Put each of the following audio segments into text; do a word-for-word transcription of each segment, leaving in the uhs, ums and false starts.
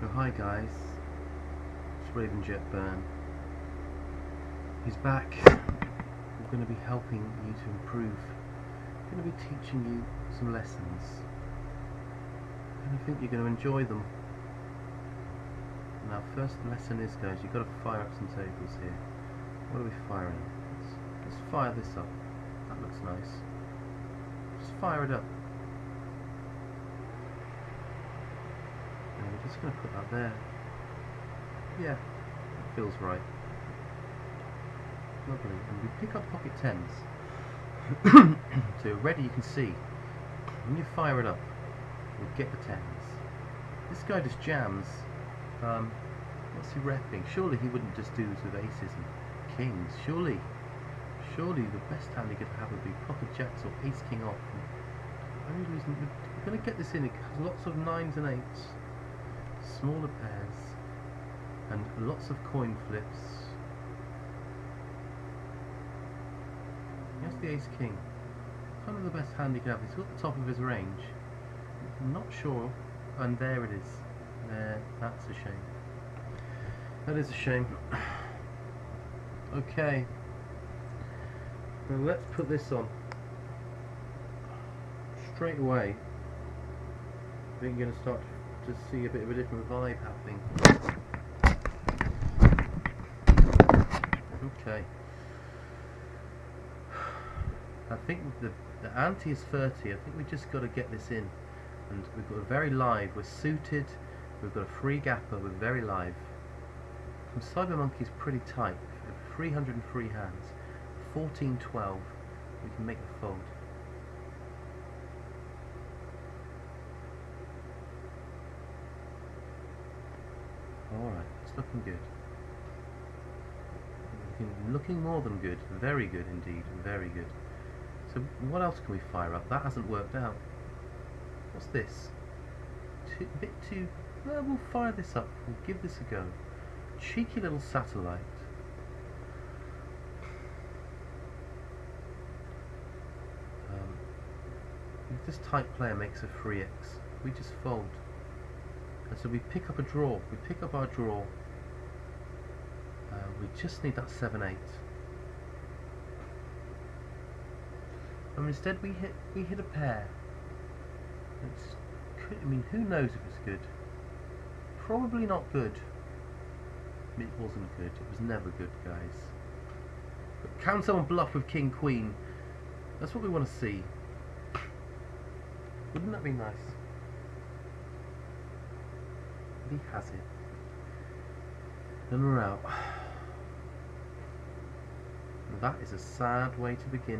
So hi guys, it's Raven Jet Burn. He's back. We're going to be helping you to improve. We're going to be teaching you some lessons. And I think you're going to enjoy them. Now, first lesson is, guys, you've got to fire up some tables here. What are we firing? Let's, let's fire this up. That looks nice. Just fire it up. And we're just going to put that there. Yeah, that feels right. Lovely. And we pick up pocket tens. So already you can see, when you fire it up, you'll get the tens. This guy just jams. Um, what's he repping? Surely he wouldn't just do this with aces and kings. Surely, surely the best hand he could have would be pocket jacks or ace king off. And the only reason we're going to get this in, it has lots of nines and eights, smaller pairs, and lots of coin flips. He has the ace king. Kind of the best hand he could have. He's got the top of his range. I'm not sure. And there it is. There, that's a shame. That is a shame. Okay. Now let's put this on. Straight away, I think you're going to start to see a bit of a different vibe happening. Okay. I think the, the ante is thirty. I think we just got to get this in. And we've got a very live. We're suited. We've got a free gapper with very live. From Cybermonkey's pretty tight. three hundred three hands. fourteen twelve. We can make the fold. Alright, it's looking good. Looking, looking more than good. Very good indeed. Very good. So what else can we fire up? That hasn't worked out. What's this? Too, a bit too... Well, we'll fire this up. We'll give this a go. Cheeky little satellite. Um, if this tight player makes a three X, we just fold. And so we pick up a draw. We pick up our draw. Uh, we just need that seven eight. And instead we hit we hit a pair. It's, I mean, who knows if it's good? Probably not good. It wasn't good. It was never good, guys. But can someone bluff with King Queen? That's what we want to see. Wouldn't that be nice? He has it. Then we're out. That is a sad way to begin.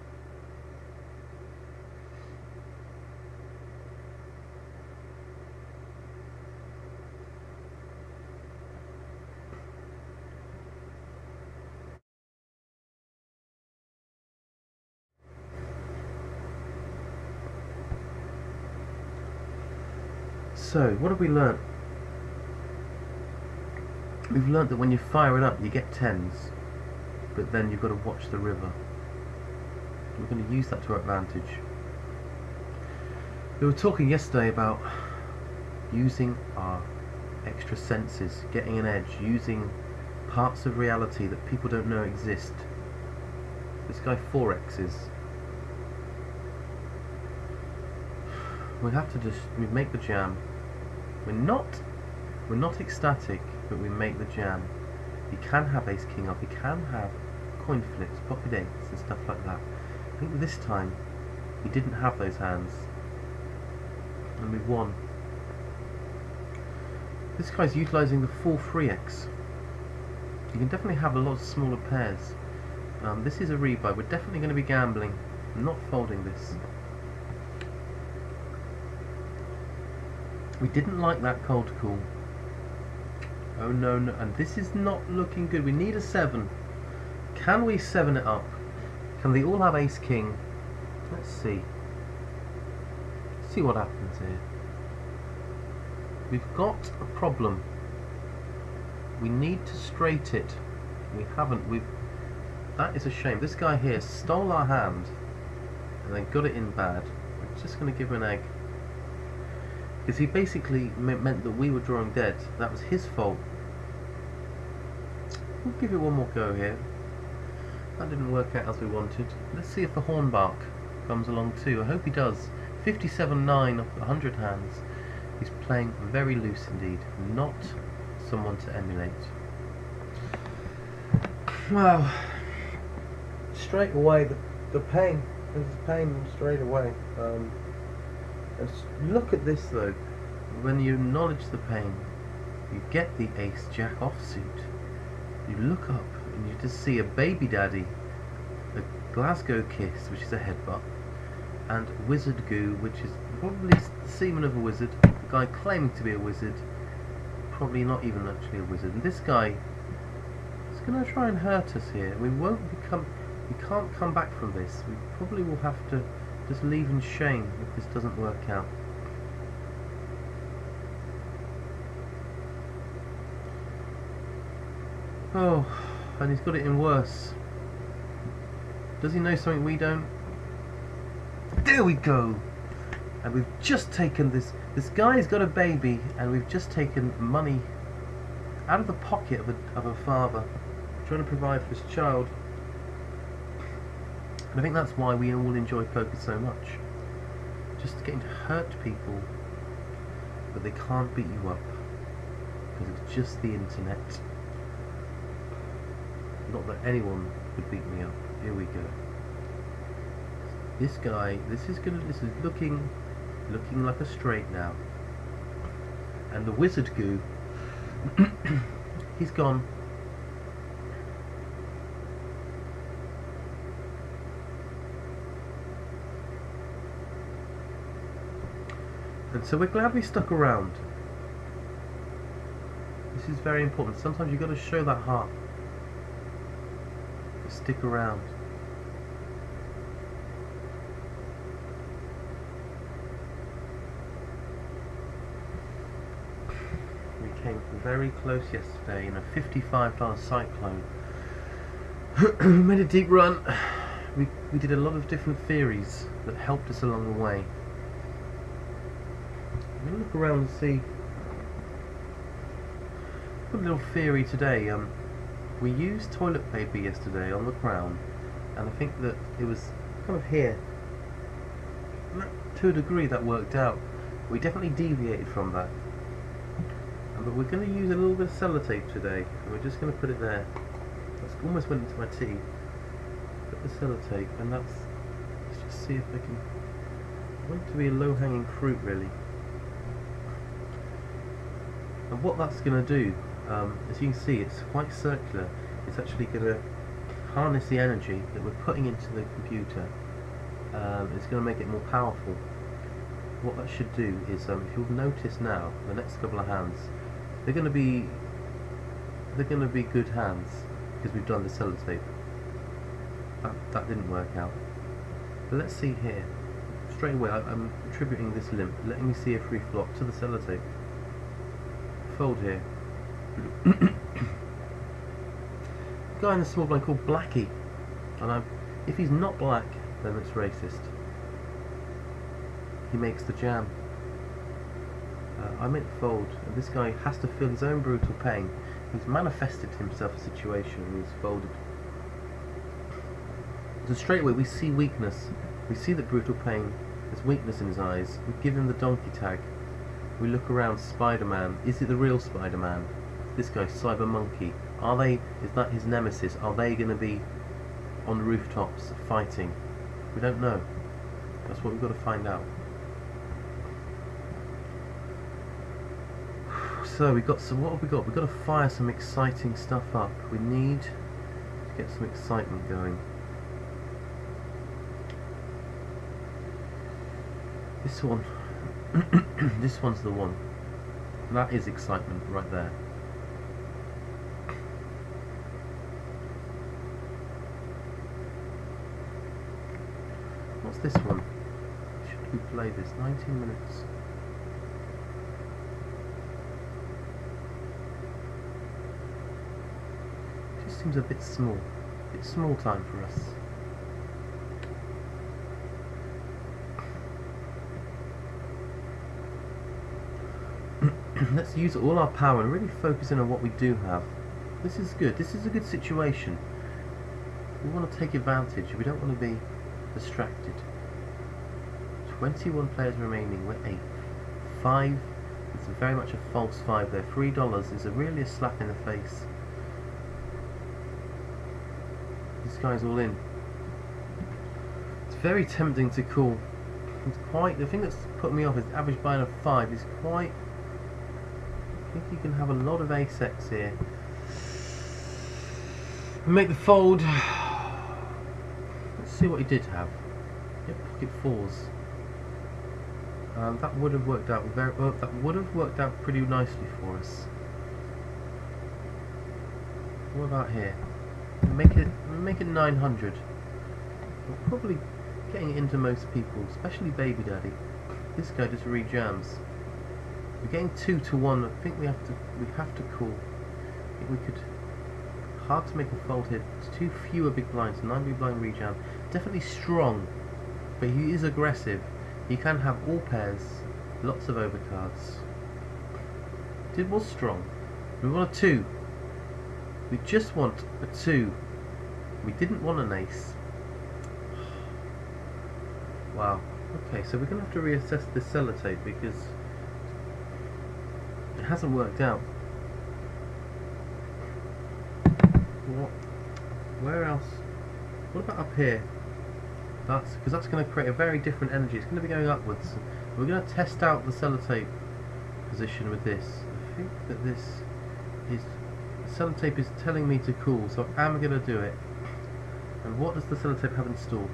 So, what have we learnt? We've learnt that when you fire it up, you get tens, but then you've got to watch the river. We're going to use that to our advantage. We were talking yesterday about using our extra senses, getting an edge, using parts of reality that people don't know exist. This guy four X's. We have to just we make the jam. We're not we're not ecstatic, but we make the jam. You can have ace king off, you can have coin flips, pocket eights and stuff like that. I think this time we didn't have those hands. And we won. This guy's utilising the full three X. You can definitely have a lot of smaller pairs. Um, this is a rebuy. We're definitely going to be gambling. I'm not folding this. We didn't like that cold call. Oh no, no, and this is not looking good. We need a seven. Can we seven it up? Can they all have ace king? Let's see. Let's see what happens here. We've got a problem. We need to straight it. We haven't. We've. That is a shame. This guy here stole our hand and then got it in bad. We're just going to give him an egg. Because he basically me meant that we were drawing dead. That was his fault. We'll give it one more go here. That didn't work out as we wanted. Let's see if the Hornbark comes along too. I hope he does. fifty-seven nine of one hundred hands. He's playing very loose indeed. Not someone to emulate. Well, straight away the, the pain. There's pain straight away. Um, look at this though. When you acknowledge the pain, you get the ace jack offsuit. You look up and you just see a baby daddy, a Glasgow kiss, which is a headbutt, and wizard goo, which is probably the semen of a wizard. The guy claiming to be a wizard, probably not even actually a wizard. And this guy is going to try and hurt us here. We won't become. We can't come back from this. We probably will have to just leave in shame if this doesn't work out. Oh, and he's got it in worse. Does he know something we don't? There we go! And we've just taken this... This guy's got a baby, and we've just taken money out of the pocket of a, of a father trying to provide for his child. And I think that's why we all enjoy poker so much. Just getting to hurt people, but they can't beat you up. Because it's just the internet. Not that anyone could beat me up. Here we go. This guy, this is gonna, this is looking, looking like a straight now. And the wizard goo, he's gone. And so we're glad we stuck around. This is very important. Sometimes you've got to show that heart. Stick around. We came very close yesterday in a fifty-five dollar cyclone. We made a deep run. We, we did a lot of different theories that helped us along the way. I'm going to look around and see. Got a little theory today. Um, We used toilet paper yesterday on the crown, and I think that it was kind of here. To a degree that worked out. We definitely deviated from that. But we're going to use a little bit of sellotape today, and we're just going to put it there. That's almost went into my tea. Put the sellotape, and that's... Let's just see if I can... I want it to be a low-hanging fruit, really. And what that's going to do, Um, as you can see, it's quite circular. It's actually going to harness the energy that we're putting into the computer. Um, it's going to make it more powerful. What that should do is, um, if you'll notice now, the next couple of hands, they're going to be they're going to be good hands because we've done the sellotape. That that didn't work out. But let's see here. Straight away, I, I'm attributing this limp, letting me see a free flop to the sellotape. Fold here. Guy in the small blind called Blackie, and I'm, if he's not black, then it's racist. He makes the jam. Uh, I meant fold, and this guy has to feel his own brutal pain. He's manifested himself a situation and he's folded. So straight away we see weakness. We see that brutal pain. There's weakness in his eyes. We give him the donkey tag. We look around. Spider-Man. Is it the real Spider-Man? This guy, Cyber Monkey. Are they? Is that his nemesis? Are they going to be on rooftops fighting? We don't know. That's what we've got to find out. So we got some. What have we got? We've got to fire some exciting stuff up. We need to get some excitement going. This one. This one's the one. That is excitement right there. What's this one? Should we play this? nineteen minutes. Just seems a bit small. A bit small time for us. let's use all our power and really focus in on what we do have. This is good. This is a good situation. We want to take advantage. We don't want to be distracted. twenty-one players remaining. We're eighth. Five. It's very much a false five there. Three dollars is a really a slap in the face. This guy's all in. It's very tempting to call. It's quite. The thing that's put me off is the average buy-in of five is quite. I think you can have a lot of ace X here. Make the fold. Let's see what he did have. Yep, pocket fours. Um, that would have worked out very well. That would have worked out pretty nicely for us. What about here? Make it make it nine hundred. We're probably getting it into most people, especially Baby Daddy. This guy just re-jams. We're getting two to one. I think we have to we have to call. I think we could. Hard to make a fold here. It's too fewer big blinds. Nine big blind re-jam. Definitely strong, but he is aggressive. He can have all pairs, lots of overcards. It was strong. We want a two. We just want a two. We didn't want an ace. Wow. Okay, so we're going to have to reassess this sellotape because it hasn't worked out. What? Where else? What about up here? That's because that's going to create a very different energy. It's going to be going upwards. We're going to test out the sellotape position with this. I think that this is sellotape is telling me to call, so I'm going to do it. And what does the sellotape have installed?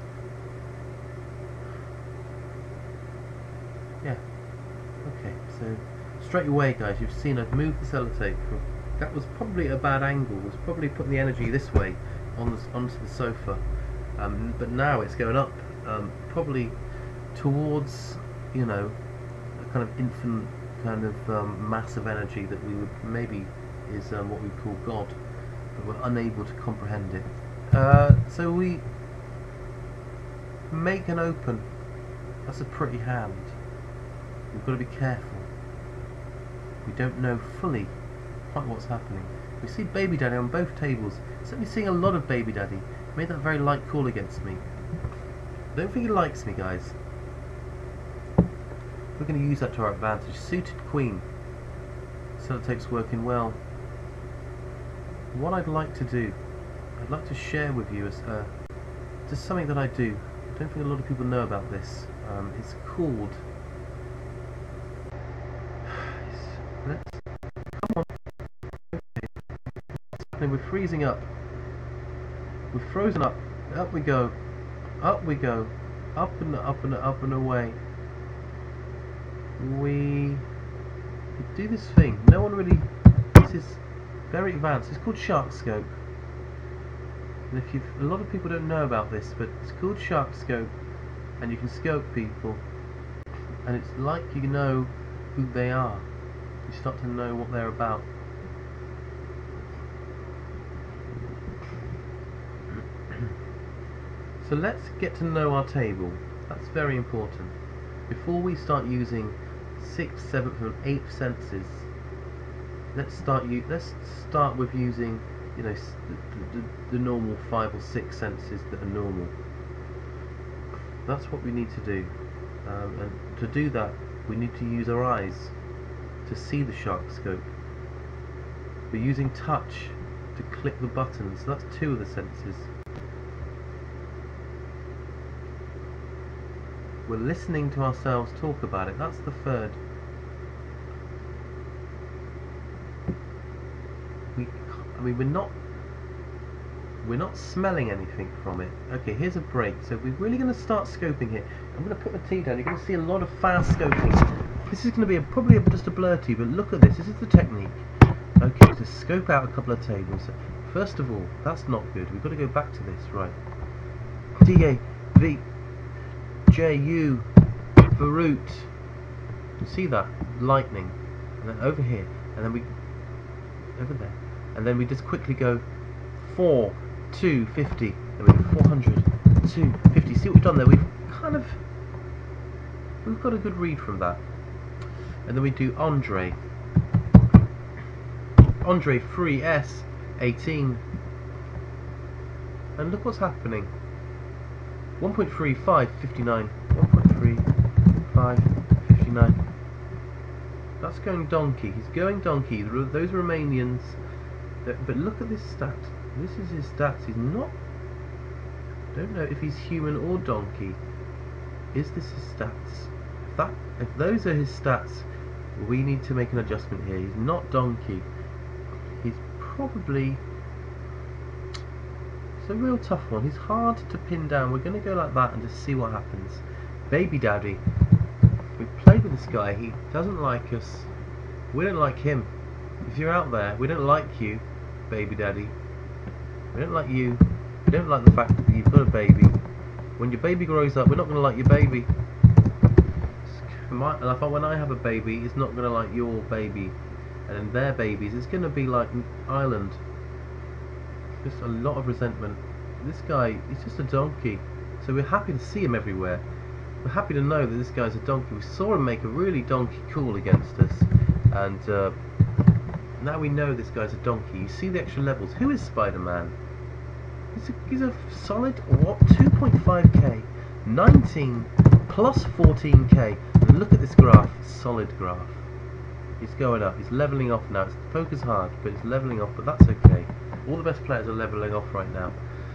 Yeah. Okay. So straight away, guys, you've seen I've moved the sellotape from. That was probably a bad angle. It was probably putting the energy this way on the onto the sofa. Um, but now it's going up, um, probably towards, you know, a kind of infinite kind of um, mass of energy that we would maybe is um, what we call God, but we're unable to comprehend it. Uh, so we make an open. That's a pretty hand. We've got to be careful. We don't know fully quite what's happening. We see Baby Daddy on both tables. Certainly seeing a lot of Baby Daddy. Made that very light call against me. I don't think he likes me, guys. We're going to use that to our advantage. Suited Queen. Sellotape's working well. What I'd like to do, I'd like to share with you as uh, just something that I do. I don't think a lot of people know about this. Um, it's called. Let's come on. Okay. We're freezing up. We're frozen up. Up we go. Up we go. Up and up and up and away. We do this thing. No one really. This is very advanced. It's called Shark Scope. And if you've, a lot of people don't know about this, but it's called Shark Scope, and you can scope people, and it's like you know who they are. You start to know what they're about. So let's get to know our table. That's very important. Before we start using sixth, seventh, and eighth senses, let's start. Let's start with using, you know, the, the, the normal five or six senses that are normal. That's what we need to do. Um, and to do that, we need to use our eyes to see the Shark Scope. We're using touch to click the buttons. So that's two of the senses. We're listening to ourselves talk about it. That's the third. We, I mean, we're not, we're not smelling anything from it. Okay, here's a break. So we're really going to start scoping here. I'm going to put the T down. You're going to see a lot of fast scoping. This is going to be a, probably a, just a blur to you, but look at this. This is the technique. Okay, to scope out a couple of tables. First of all, that's not good. We've got to go back to this. Right. D A V. J U Varut. You see that? Lightning. And then over here. And then we over there. And then we just quickly go four, two, fifty. Then we go four hundred, two, fifty. See what we've done there? We've kind of we've got a good read from that. and then we do Andre. Andre three S eighteen. And look what's happening. one point three five, fifty-nine. one point three five, fifty-nine. That's going donkey. He's going donkey. Those Romanians. But look at this stat. This is his stats. He's not. I don't know if he's human or donkey. Is this his stats? If that, if those are his stats, we need to make an adjustment here. He's not donkey. He's probably. It's a real tough one. He's hard to pin down. We're going to go like that and just see what happens. Baby Daddy. We've played with this guy. He doesn't like us. We don't like him. If you're out there, we don't like you, Baby Daddy. We don't like you. We don't like the fact that you've got a baby. When your baby grows up, we're not going to like your baby. My, and if I, when I have a baby, it's not going to like your baby. And then their babies, it's going to be like Ireland. Just a lot of resentment. This guy, he's just a donkey. So we're happy to see him everywhere. We're happy to know that this guy's a donkey. We saw him make a really donkey call against us. And uh, now we know this guy's a donkey. You see the extra levels. Who is Spider-Man? He's a, he's a solid, what, two point five K, nineteen plus fourteen K. And look at this graph, solid graph. He's going up, he's leveling off now. It's focus hard, but it's leveling off, but that's okay. All the best players are leveling off right now.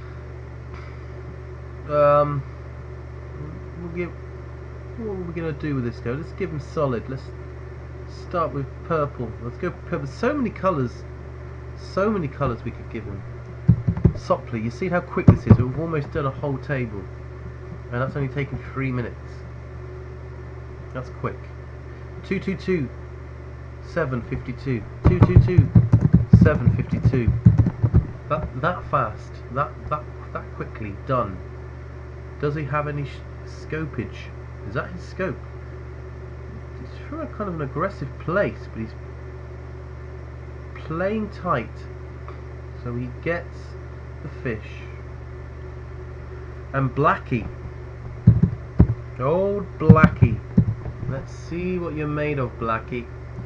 Um, we'll give, what are we going to do with this guy? Let's give him solid. Let's start with purple. Let's go purple. So many colours. So many colours we could give him. Sopley, you see how quick this is? We've almost done a whole table. And that's only taken three minutes. That's quick. two two two, seven fifty-two. two two two, seven fifty-two. That that fast. That that that quickly done. Does he have any sh scopage? Is that his scope? He's from a kind of an aggressive place, but he's playing tight. So he gets the fish. And Blackie. Old Blackie. Let's see what you're made of, Blackie.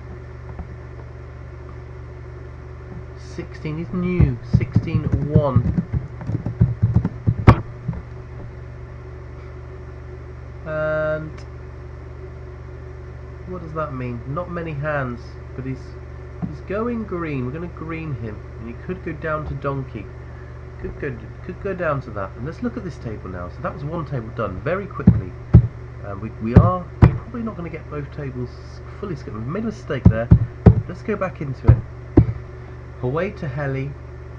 sixteen is new. sixteen one. And what does that mean? Not many hands, but he's he's going green. We're going to green him, and he could go down to donkey. Could go could go down to that. And let's look at this table now. So that was one table done very quickly. Uh, we we are probably not going to get both tables fully skipped. We've made a mistake there. Let's go back into it. Away to Heli.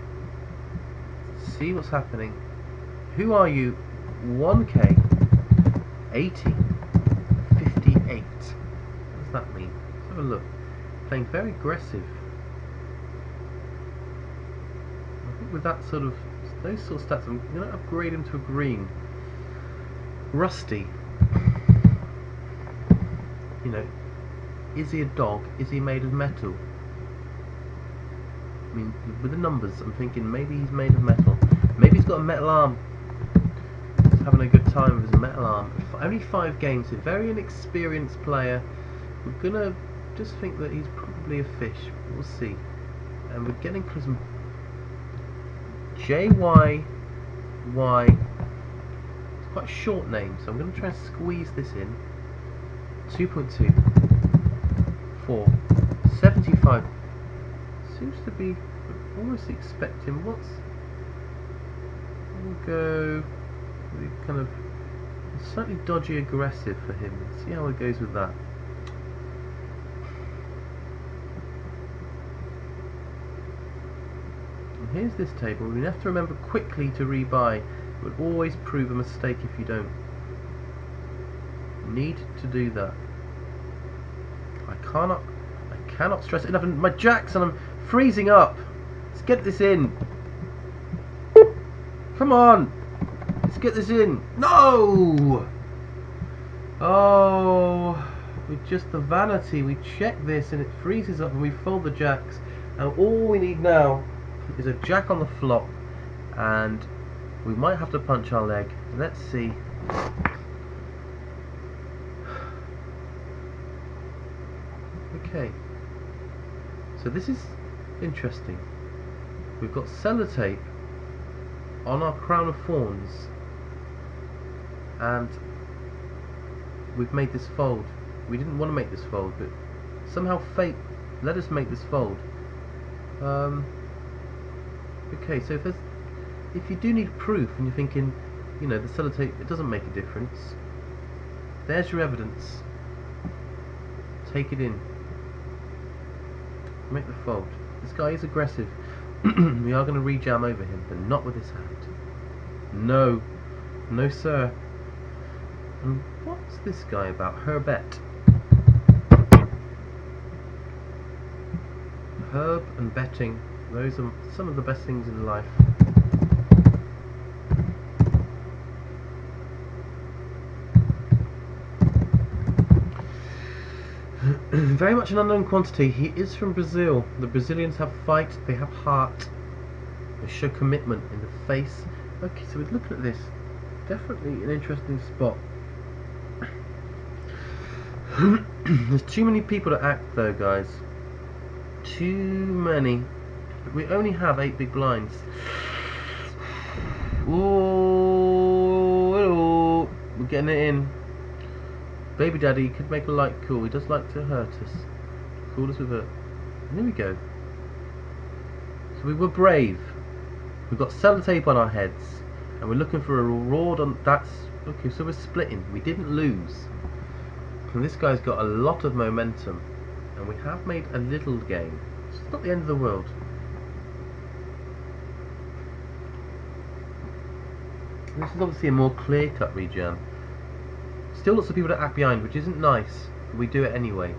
See what's happening. Who are you? one K. eighty. fifty-eight. What does that mean? Let's have a look. Playing very aggressive. I think with that sort of those sort of stats, I'm going to upgrade him to a green. Rusty. You know, is he a dog? Is he made of metal? I mean, with the numbers, I'm thinking maybe he's made of metal. Maybe he's got a metal arm. He's having a good time with his metal arm. F only five games. A very inexperienced player. We're gonna just think that he's probably a fish. We'll see. And we're getting close. J Y Y. It's quite a short name, so I'm going to try and squeeze this in. two point two. four. seventy-five. Seems to be almost expecting. What's. We'll go. Kind of. Slightly dodgy aggressive for him. Let's see how it goes with that. Here's this table. You have to remember quickly to rebuy. It would always prove a mistake if you don't. Need to do that. I cannot. I cannot stress it enough. And my jacks, and I'm freezing up. Let's get this in. Come on. Let's get this in. No. Oh, with just the vanity, we check this and it freezes up, and we fold the jacks. And all we need now is a jack on the flop, and we might have to punch our leg. Let's see. Okay, so this is interesting. We've got sellotape on our crown of thorns, and we've made this fold. We didn't want to make this fold, but somehow fate let us make this fold. Um, okay, so if there's, if you do need proof and you're thinking, you know, the sellotape, it doesn't make a difference, there's your evidence. Take it in. Make the fold. This guy is aggressive. We are going to re-jam over him, but not with his hand. No. No, sir. And what's this guy about? Herbet. Herb and betting. Those are some of the best things in life. Very much an unknown quantity. He is from Brazil. The Brazilians have fight, they have heart, they show commitment in the face. Okay, so we're looking at this. Definitely an interesting spot. There's too many people to act though, guys. Too many. We only have eight big blinds. Ooh, hello. We're getting it in. Baby Daddy could make a light cool. He does like to hurt us. Fool us with it. Here we go. So we were brave. We've got sellotape on our heads, and we're looking for a reward on. That's okay. So we're splitting. We didn't lose, and this guy's got a lot of momentum, and we have made a little gain. It's not the end of the world. This is obviously a more clear-cut rejam. Still lots of people to act behind, which isn't nice, but we do it anyway.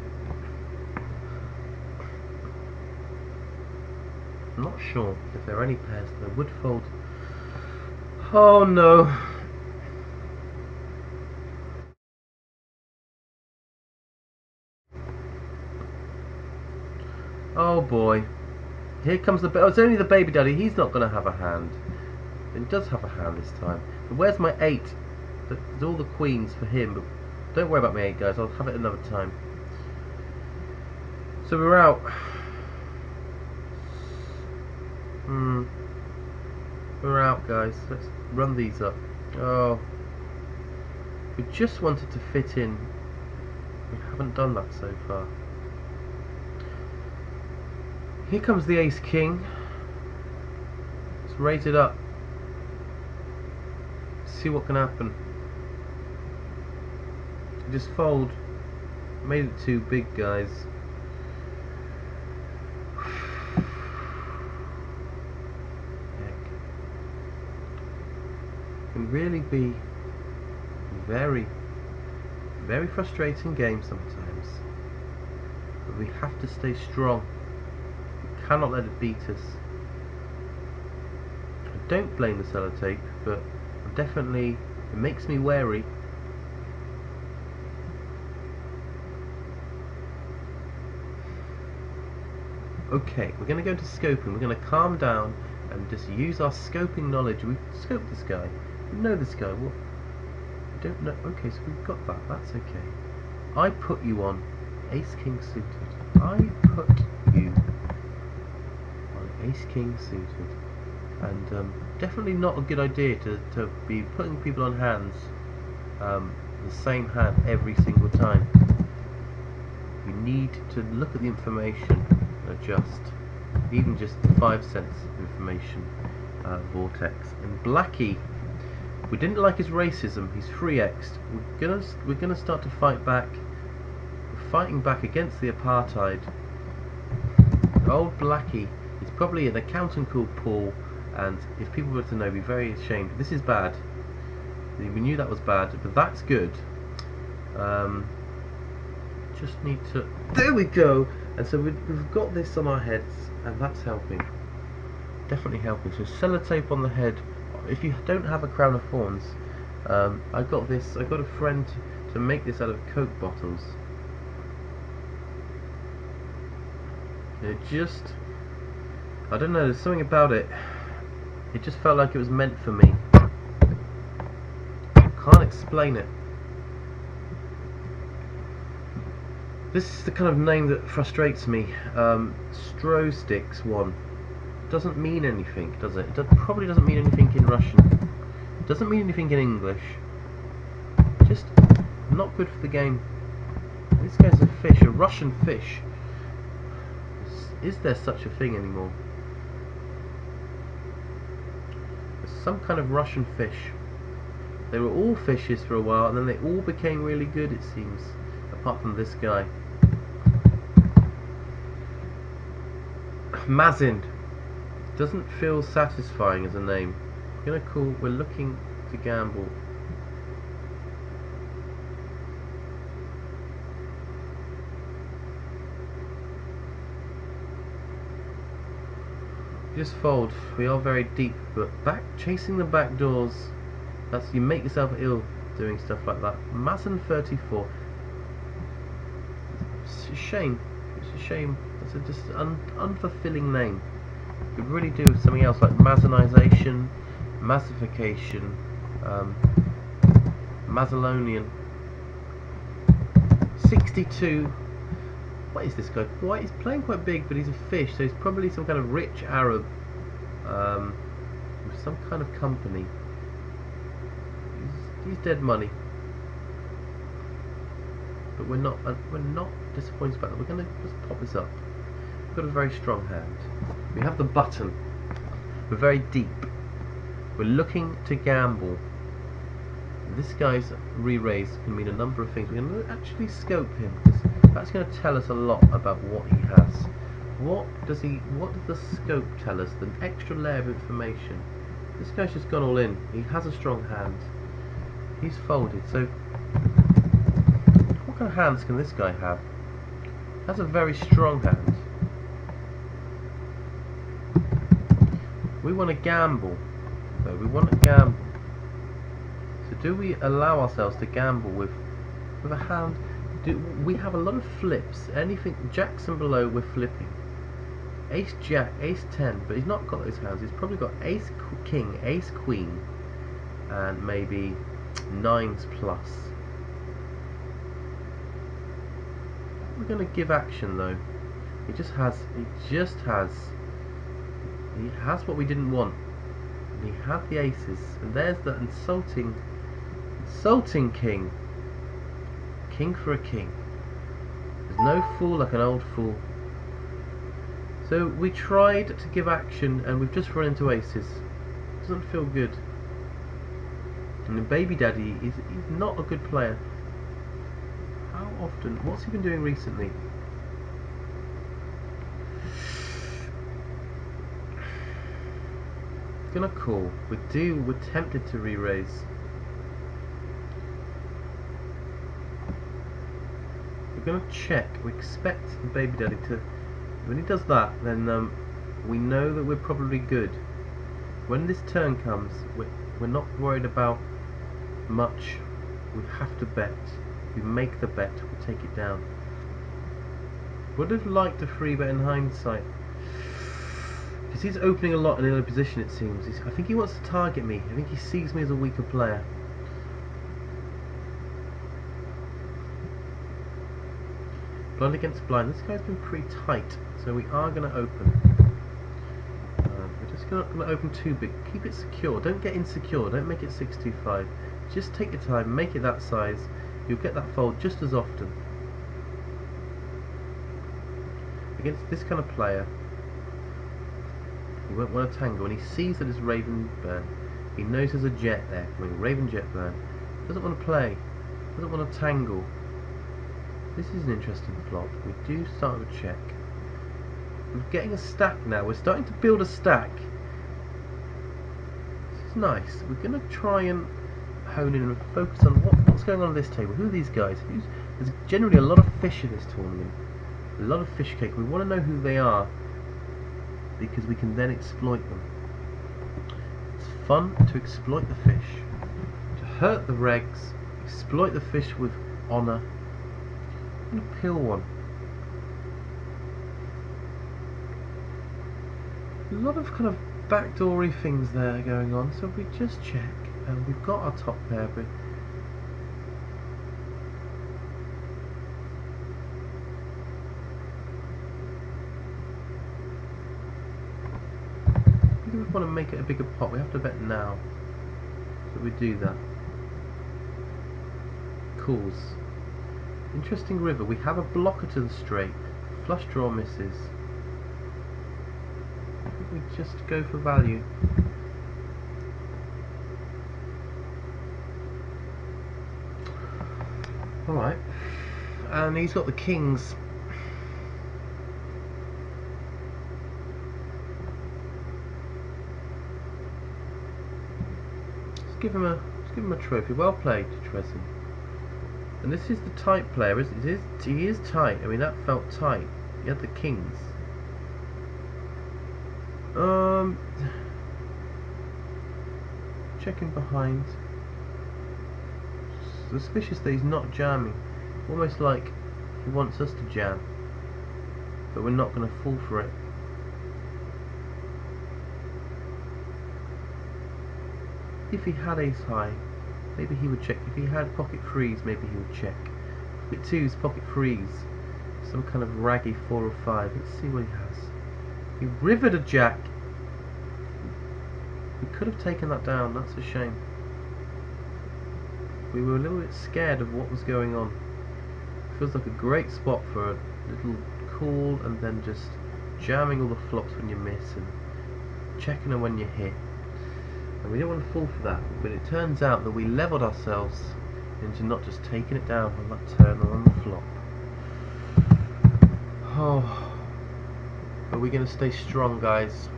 I'm not sure if there are any pairs that would fold. Oh no. Oh boy. Here comes the... Oh, it's only the Baby Daddy. He's not going to have a hand. He does have a hand this time. But where's my eight? There's all the queens for him, but don't worry about my eight, guys. I'll have it another time. So we're out. Hmm. We're out, guys. Let's run these up. Oh. We just wanted to fit in. We haven't done that so far. Here comes the Ace King. Let's raise it up. See what can happen. Just fold. Made it too big, guys. Heck. Can really be very, very frustrating game sometimes. But we have to stay strong. We cannot let it beat us. I don't blame the sellotape, but definitely it makes me wary. Okay, we're going to go into scoping. We're going to calm down and just use our scoping knowledge. We've scoped this guy. We know this guy. What? We don't know. Okay, so we've got that. That's okay. I put you on Ace King suited. I put you on Ace King suited. And um, definitely not a good idea to, to be putting people on hands, um, the same hand every single time. You need to look at the information, adjust, even just the five cents information uh, vortex. And Blackie, we didn't like his racism. He's three X'd. We're gonna we're gonna start to fight back. We're fighting back against the apartheid. Old Blackie is probably an accountant called Paul. And if people were to know, be very ashamed. This is bad. We knew that was bad, but that's good. Um, just need to... There we go! And so we've got this on our heads, and that's helping. Definitely helping. So sellotape on the head. If you don't have a crown of thorns, um, I got this. I got a friend to make this out of Coke bottles. It just... I don't know, there's something about it. It just felt like it was meant for me. Can't explain it. This is the kind of name that frustrates me. Um, Strosticks one doesn't mean anything, does it? It does, probably doesn't mean anything in Russian. It doesn't mean anything in English. Just not good for the game. This guy's a fish, a Russian fish. Is, is there such a thing anymore? There's some kind of Russian fish. They were all fishes for a while, and then they all became really good, it seems. Apart from this guy. Mazin doesn't feel satisfying as a name. We're gonna call. We're looking to gamble. Just fold. We are very deep, but back chasing the back doors. That's you make yourself ill doing stuff like that. Mazin thirty-four. It's a shame. It's a shame. It's a just un unfulfilling name. You could really do with something else like Mazinization, Massification, um, Mazalonian. sixty-two. What is this guy? Quite, he's playing quite big, but he's a fish, so he's probably some kind of rich Arab um, with some kind of company. He's, he's dead money. But we're not uh, we're not disappointed about that. We're going to just pop this up. We've got a very strong hand. We have the button. We're very deep. We're looking to gamble. This guy's re-raise can mean a number of things. We're going to actually scope him, because that's going to tell us a lot about what he has. What does he? What does the scope tell us? The extra layer of information. This guy's just gone all in. He has a strong hand. He's folded. So what kind of hands can this guy have? That's a very strong hand. We want to gamble, though. We want to gamble. So do we allow ourselves to gamble with with a hand? Do we have a lot of flips? Anything jacks and below, we're flipping. Ace jack, ace ten, but he's not got those hands. He's probably got ace king, ace queen, and maybe nines plus. We're going to give action though. He just has. He just has. He has what we didn't want. He had the aces, and there's the insulting, insulting king. King for a king. There's no fool like an old fool. So we tried to give action, and we've just run into aces. Doesn't feel good. And the baby daddy is he's not a good player. How often? What's he been doing recently? Gonna call. We do. We're tempted to re-raise. We're gonna check. We expect the baby daddy to. When he does that, then um, we know that we're probably good. When this turn comes, we're, we're not worried about much. We have to bet. We make the bet. We take it down. Would have liked a free bet in hindsight. Because he's opening a lot in the other position, it seems. He's, I think he wants to target me. I think he sees me as a weaker player. Blind against blind. This guy's been pretty tight, so we are going to open. Uh, we're just not going to open too big. Keep it secure. Don't get insecure. Don't make it six two five. Just take your time. Make it that size. You'll get that fold just as often. Against this kind of player, he won't want to tangle, and he sees that it's Raven Burn. He knows there's a jet there coming. Raven Jet Burn. Doesn't want to play. Doesn't want to tangle. This is an interesting flop. We do start with a check. We're getting a stack now. We're starting to build a stack. This is nice. We're going to try and hone in and focus on what, what's going on at this table. Who are these guys? Who's, there's generally a lot of fish in this tournament. A lot of fish cake. We want to know who they are, because we can then exploit them. It's fun to exploit the fish, to hurt the regs, exploit the fish with honour. I'm going to peel one. A lot of kind of backdoory things there going on, so we just check, and we've got our top pair, but we want to make it a bigger pot, we have to bet now. So we do that. Calls. Interesting river. We have a blocker to the straight. Flush draw misses. I think we just go for value. Alright. And he's got the kings. Let's give him a let's give him a trophy. Well played, Tresin. And this is the tight player, isn't it? It is, he is tight. I mean, that felt tight. He had the kings. Um, checking behind. Suspicious that he's not jamming. Almost like he wants us to jam. But we're not going to fall for it. If he had ace high, maybe he would check. If he had pocket threes, maybe he would check. Pocket twos, pocket threes. Some kind of raggy four or five. Let's see what he has. He rivered a jack. We could have taken that down. That's a shame. We were a little bit scared of what was going on. Feels like a great spot for a little call and then just jamming all the flops when you miss and checking them when you hit. And we don't want to fall for that, but it turns out that we levelled ourselves into not just taking it down on that turn or on the flop. Oh, are we going to stay strong, guys?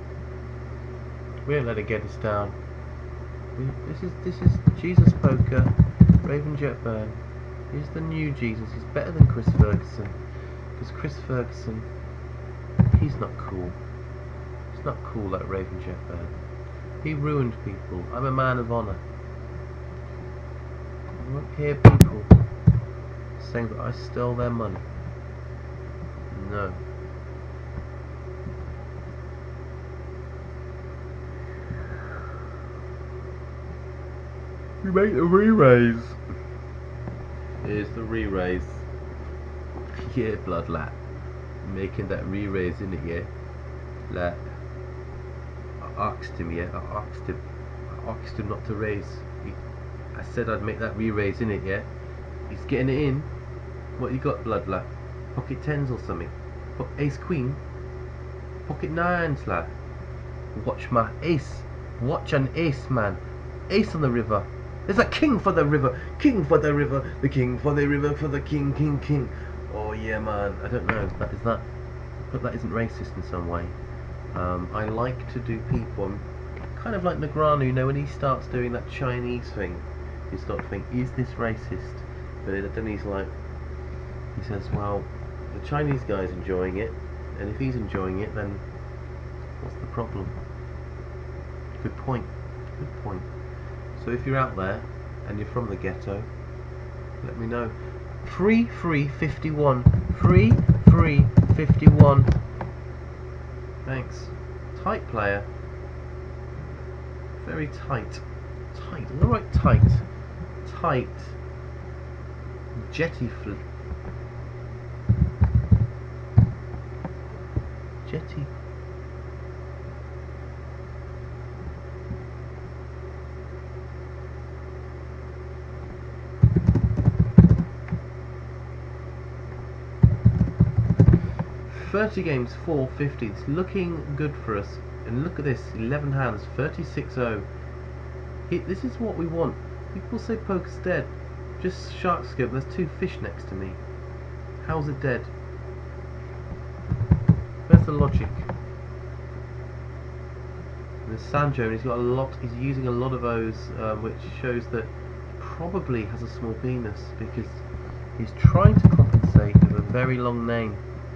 We don't let it get us down. We, this is this is Jesus Poker, Raven Jet Burn. He's the new Jesus. He's better than Chris Ferguson, because Chris Ferguson, he's not cool. He's not cool like Raven Jet Burn. He ruined people. I'm a man of honour. I won't hear people saying that I stole their money. No. We make the re-raise. Here's the re-raise. Yeah, blood lad. Making that re-raise, in it, yeah? Lad. I asked him, yeah, I asked him, I asked him not to raise. He, I said I'd make that re-raise, in it, yeah. He's getting it in. What you got, blood lad? Pocket tens or something? Po ace queen? Pocket nines, lad. Watch my ace. Watch an ace, man. Ace on the river. There's a king for the river. King for the river. The king for the river for the king, king, king. Oh yeah, man. I don't know. That is that. But that isn't racist in some way. Um, I like to do people. I'm kind of like Negreanu, you know, when he starts doing that Chinese thing, you start to think, is this racist? But then he's like, he says, well, the Chinese guy's enjoying it, and if he's enjoying it, then what's the problem? Good point. Good point. So if you're out there and you're from the ghetto, let me know. Free, free, fifty-one. Free, free, fifty-one. Thanks. Tight player. Very tight. Tight. Alright, tight. Tight. Jetty fl... Jetty. thirty games, four fifty. It's looking good for us. And look at this, eleven hands, thirty-six oh. This is what we want. People say poker's dead. Just shark scope. There's two fish next to me. How's it dead? Where's the logic? There's Sanjo, and he's got a lot. He's using a lot of O's, um, which shows that he probably has a small penis because he's trying to compensate with a very long name.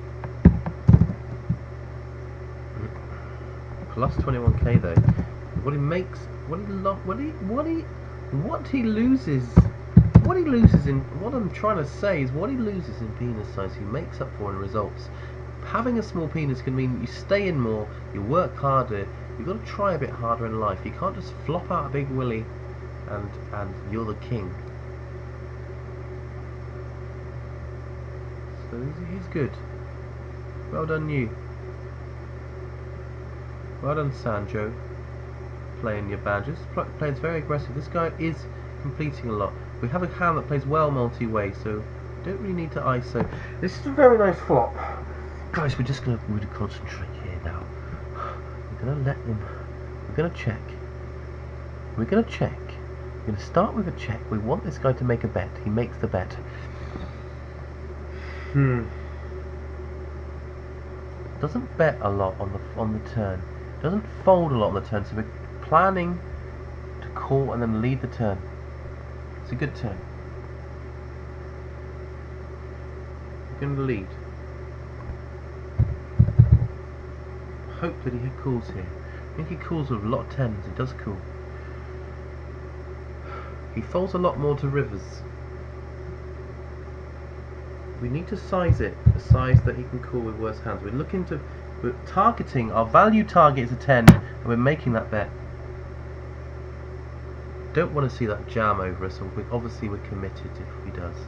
Plus twenty-one K though. What he makes, what he lo what he, what he, what he loses, what he loses in, what I'm trying to say is what he loses in penis size, he makes up for in results. Having a small penis can mean you stay in more, you work harder, you've got to try a bit harder in life. You can't just flop out a big willy and and you're the king. So he's, he's good. Well done you. Well done, Sanjo. Playing your badges. Playing's very aggressive. This guy is completing a lot. We have a hand that plays well multi-way, so don't really need to I S O. This is a very nice flop. Guys, we're just going to really concentrate here now. We're going to let them... We're going to check. We're going to check. We're going to start with a check. We want this guy to make a bet. He makes the bet. Hmm. Doesn't bet a lot on the on the turn. Doesn't fold a lot on the turn. So we're planning to call and then lead the turn. It's a good turn. We're going to lead. Hope that he calls here. I think he calls with a lot of tens. He does call. He folds a lot more to rivers. We need to size it, the size that he can call with worse hands. We're looking to, we're targeting, our value target is a ten, and we're making that bet. Don't want to see that jam over us, and we, obviously we're committed if he does.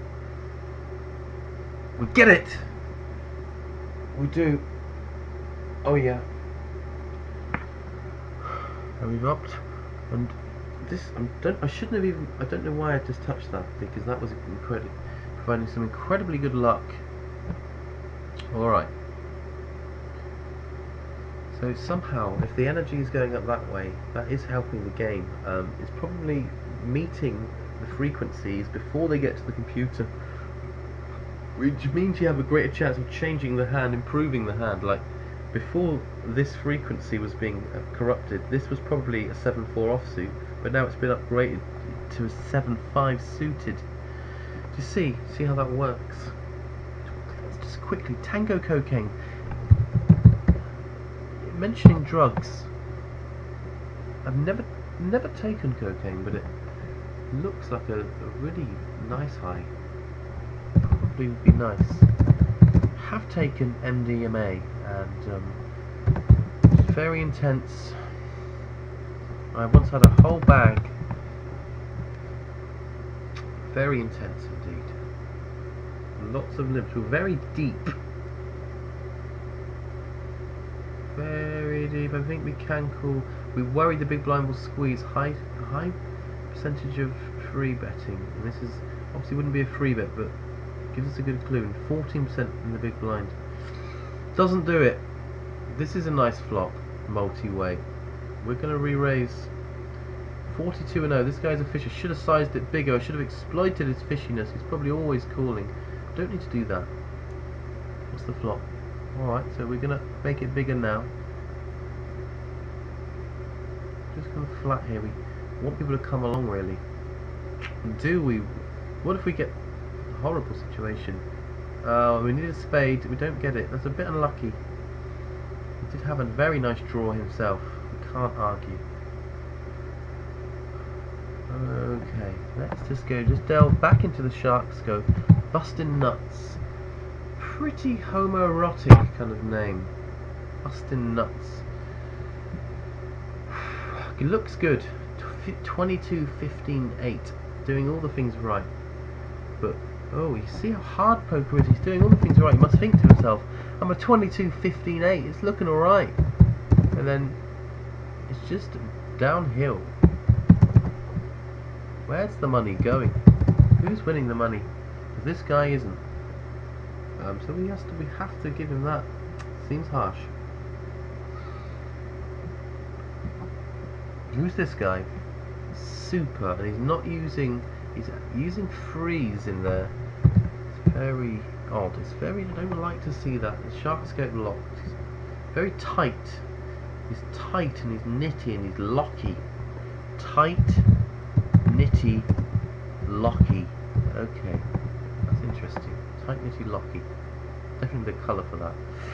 We get it! We do. Oh yeah. And we've upped, and this, I don't, I shouldn't have even, I don't know why I just touched that, because that was incredible. Providing some incredibly good luck. Alright. So somehow, if the energy is going up that way, that is helping the game. Um, it's probably meeting the frequencies before they get to the computer, which means you have a greater chance of changing the hand, improving the hand. Like, before this frequency was being uh, corrupted, this was probably a seven four offsuit, but now it's been upgraded to a seven five suited. You see, see how that works. Let's just quickly, Tango Cocaine. Mentioning drugs, I've never, never taken cocaine, but it looks like a, a really nice high. Probably would be nice. Have taken M D M A, and um, it's very intense. I once had a whole bag. Very intense indeed. Lots of limbs. We're very deep. Very deep. I think we can call. We worry the big blind will squeeze. High, high percentage of free betting. And this is obviously wouldn't be a free bet, but gives us a good clue. fourteen percent in the big blind. Doesn't do it. This is a nice flop. Multi-way. We're going to re-raise. forty-two and oh. This guy's a fisher. Should have sized it bigger. I should have exploited his fishiness. He's probably always calling. Don't need to do that. What's the flop? Alright, so we're going to make it bigger now. Just going flat here. We want people to come along, really. Do we? What if we get a horrible situation? Uh, we need a spade. We don't get it. That's a bit unlucky. He did have a very nice draw himself. We can't argue. Okay, let's just go, just delve back into the shark scope. Bustin' Nuts. Pretty homoerotic kind of name. Bustin' Nuts. It looks good. twenty-two, fifteen, eight. Doing all the things right. But, oh, you see how hard poker is? He's doing all the things right. He must think to himself, I'm a twenty-two, fifteen, eight. It's looking alright. And then, it's just downhill. Where's the money going? Who's winning the money? Because this guy isn't. Um, so we has to we have to give him that. Seems harsh. Who's this guy? Super, and he's not using. He's using freeze in there. It's very odd. It's very. I don't like to see that. The shark scope locked. He's very tight. He's tight and he's nitty and he's locky. Tight. Nitty, locky. Okay, that's interesting. Tight, nitty, locky. Definitely the colour for that.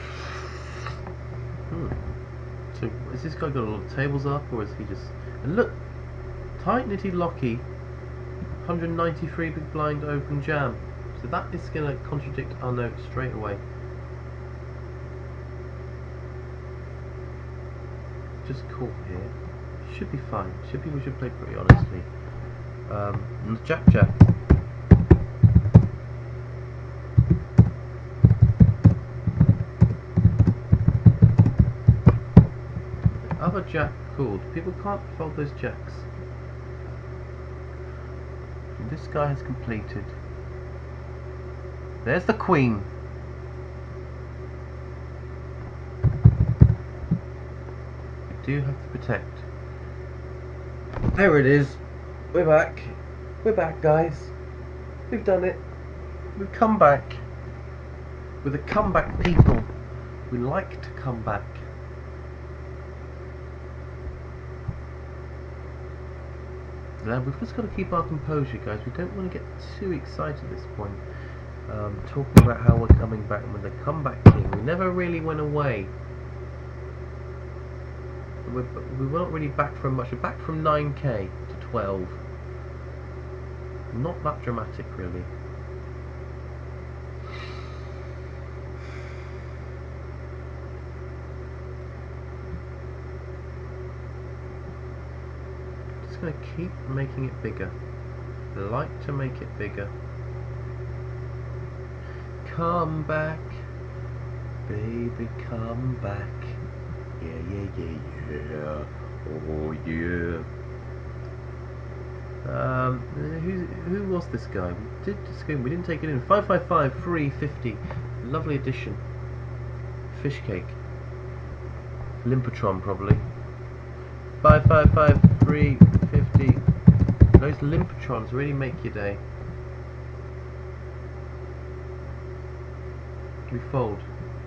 Hmm. So, has this guy got a lot of tables up, or is he just? And look, tight, nitty, locky. one hundred ninety-three big blind open jam. So that is going to contradict our note straight away. Just call here. Should be fine. Should be. We should play pretty honestly. Um, Jack Jack. Another jack called. People can't fold those jacks. And this guy has completed. There's the queen. We do have to protect. There it is. We're back. We're back, guys. We've done it. We've come back. We're the comeback people. We like to come back. Now we've just got to keep our composure, guys. We don't want to get too excited at this point. Um, talking about how we're coming back and we're the comeback king. We never really went away. We're, we weren't really back from much. We're back from nine K to twelve. Not that dramatic, really. Just going to keep making it bigger. I like to make it bigger. Come back, baby, come back. Yeah, yeah, yeah, yeah. Oh, yeah. Um, who, who was this guy? We did discuss, we didn't take it in. five five five, three fifty. Lovely addition. Fish cake. Limpotron, probably. five five five, three fifty. Those Limpotrons really make your day. We fold.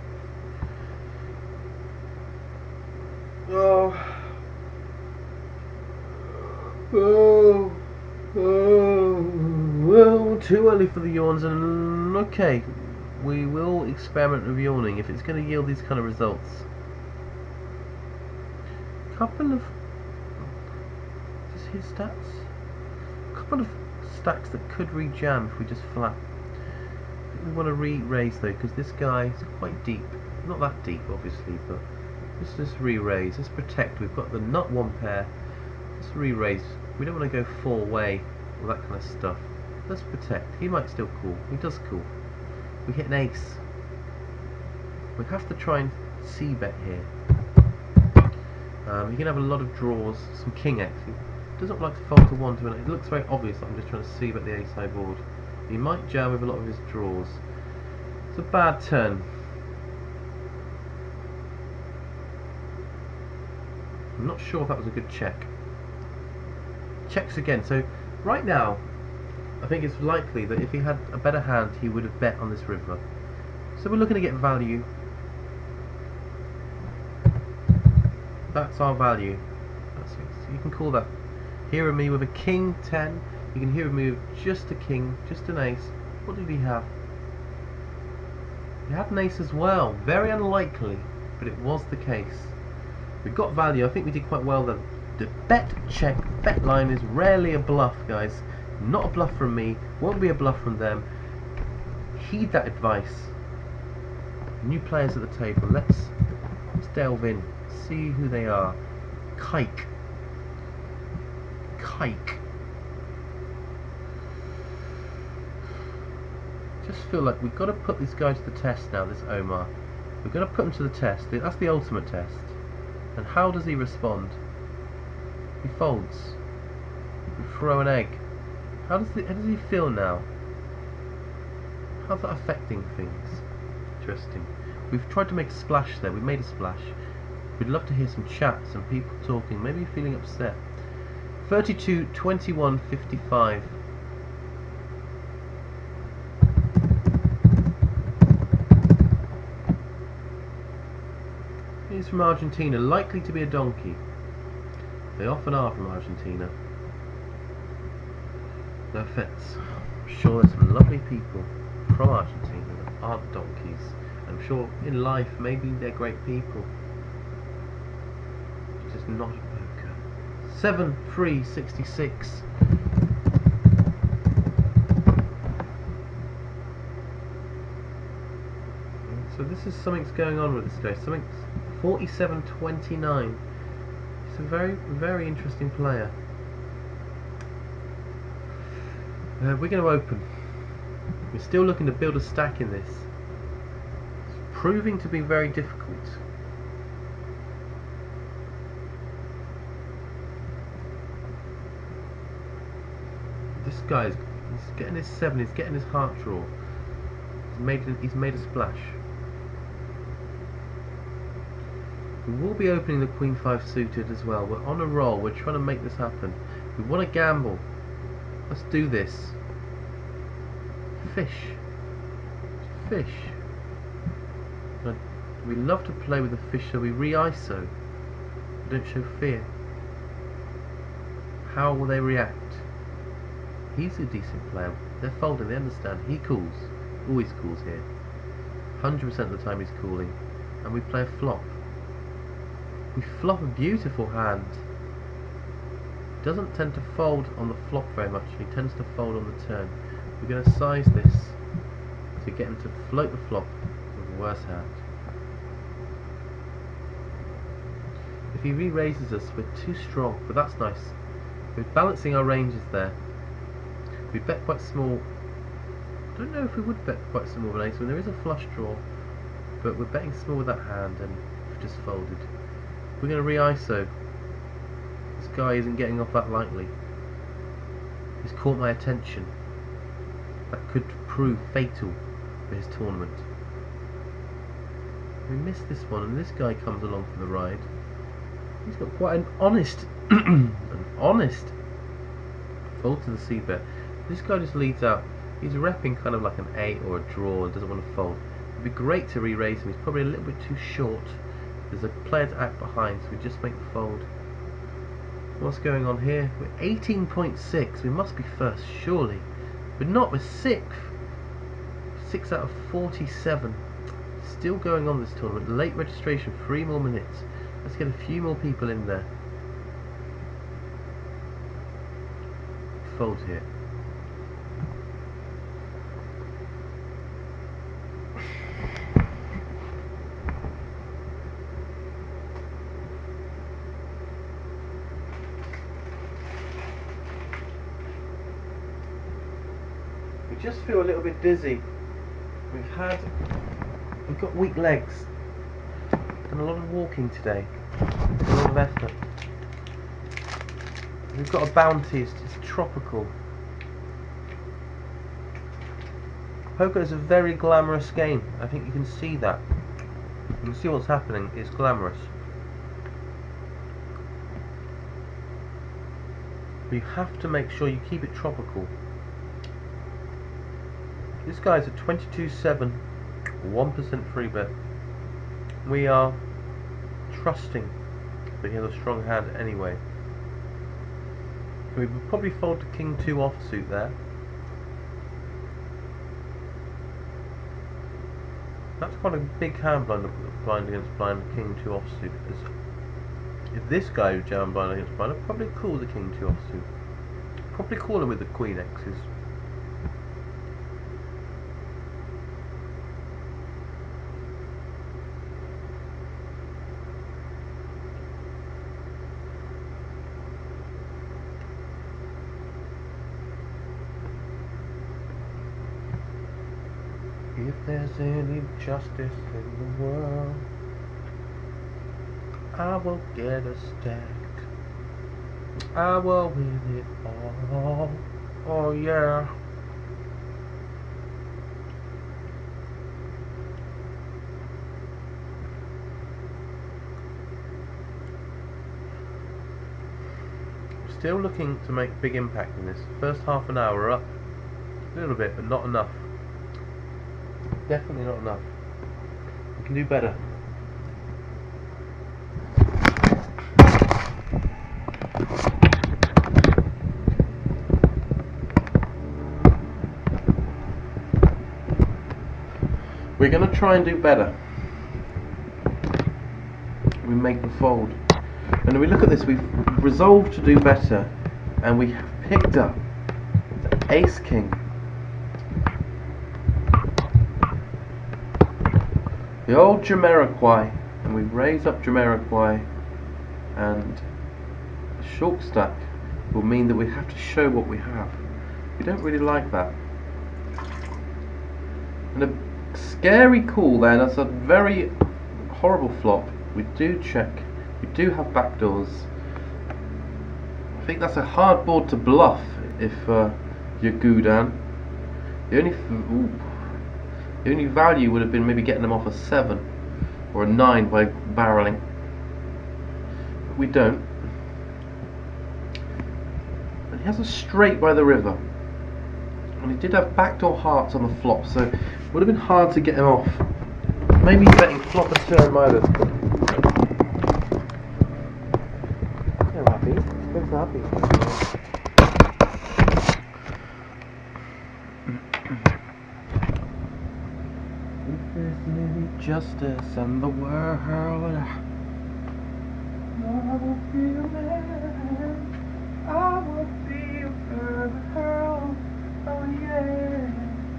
Oh. Oh. Oh. Well, too early for the yawns, and okay, we will experiment with yawning if it's going to yield these kind of results. Couple of just his stats. Couple of stacks that could re-jam if we just flap. I think we want to re-raise though, because this guy is quite deep. Not that deep, obviously, but let's just re-raise. Let's protect. We've got the nut one pair. Let's re-raise. We don't want to go four way or that kind of stuff. Let's protect. He might still call. He does call. We hit an ace. We have to try and c-bet here. Um, he can have a lot of draws. Some king x. He does not like to fold to one to an. It looks very obvious that I'm just trying to c-bet the ace high board. He might jam with a lot of his draws. It's a bad turn. I'm not sure if that was a good check. Checks again. So right now, I think it's likely that if he had a better hand, he would have bet on this river. So we're looking to get value. That's our value. That's it. So you can call that hero me with a king ten. You can hero me with just a king, just an ace. What did he have? He had an ace as well. Very unlikely, but it was the case. We got value. I think we did quite well then. The bet check bet line is rarely a bluff, guys. Not a bluff from me. Won't be a bluff from them. Heed that advice. New players at the table. Let's, let's delve in. See who they are. Kike. Kike. Just feel like we've got to put this guy to the test now, this Omar. We've got to put him to the test. That's the ultimate test. And how does he respond? He folds. We throw an egg. How does, the, how does he feel now? How's that affecting things? Interesting. We've tried to make a splash there. We've made a splash. We'd love to hear some chat, some people talking. Maybe you're feeling upset. thirty-two, twenty-one, fifty-five. He's from Argentina. Likely to be a donkey. They often are from Argentina. No offence. I'm sure there's some lovely people from Argentina that aren't donkeys. I'm sure in life maybe they're great people. It's just not a poker. seven three sixty-six. So this is something's going on with this guy. Something's forty-seven twenty-nine. He's a very, very interesting player. Uh, we're going to open. We're still looking to build a stack in this. It's proving to be very difficult. this guy's he's getting his seven, he's getting his heart draw. He's made he's made a splash. We will be opening the Queen five suited as well. We're on a roll, we're trying to make this happen. We want to gamble. Let's do this. Fish. Fish. Now, we love to play with the fish, so we re-I S O. We don't show fear. How will they react? He's a decent player. They're folding, they understand. He calls. Always calls here. one hundred percent of the time he's calling. And we play a flop. We flop a beautiful hand. Doesn't tend to fold on the flop very much. He tends to fold on the turn. We're going to size this to get him to float the flop with a worse hand. If he re-raises us, we're too strong, but that's nice. We're balancing our ranges there. We bet quite small. I don't know if we would bet quite small with an ace when there is a flush draw, but we're betting small with that hand and we've just folded. We're going to re-I S O. This guy isn't getting off that lightly. He's caught my attention. That could prove fatal for his tournament. We missed this one, and this guy comes along for the ride. He's got quite an honest, an honest fold to the C bet. This guy just leads out. He's repping kind of like an eight or a draw and doesn't want to fold. It'd be great to re-raise him. He's probably a little bit too short. There's a player to act behind, so we just make the fold. What's going on here? We're eighteen point six. We must be first, surely. We're not. We're sixth. six out of forty-seven. Still going on this tournament. Late registration, three more minutes. Let's get a few more people in there. Fold here. We just feel a little bit dizzy. We've had, we've got weak legs. Done a lot of walking today. A lot of effort. We've got a bounty. It's, it's tropical. Poker is a very glamorous game. I think you can see that. You can see what's happening. It's glamorous. But you have to make sure you keep it tropical. This guy's a twenty-two seven, one percent free bet. We are trusting that he has a strong hand anyway. We would probably fold to king two offsuit there. That's quite a big hand blind, blind against blind, king two offsuit. If this guy was jam blind against blind, I'd probably call the king two offsuit. Probably call him with the queen X's. If there's any justice in the world, I will get a stack. I will win it all. Oh yeah. Still looking to make big impact in this. First half an hour up a little bit, but not enough. Definitely not enough. We can do better. We're going to try and do better. We make the fold. And we look at this, we've resolved to do better, and we have picked up the ace king. The old Jamiroquai, and we raise up Jamiroquai, and a short stack will mean that we have to show what we have. We don't really like that. And a scary call there, that's a very horrible flop. We do check, we do have backdoors. I think that's a hard board to bluff if uh, your Goudan. The only ooh, the only value would have been maybe getting them off a seven or a nine by barreling. But we don't. And he has a straight by the river. And he did have backdoor hearts on the flop, so it would have been hard to get him off. Maybe betting flop a turn might have. So happy. So happy. If there's any justice in the world, I will be a man. I will be a girl. Oh yeah.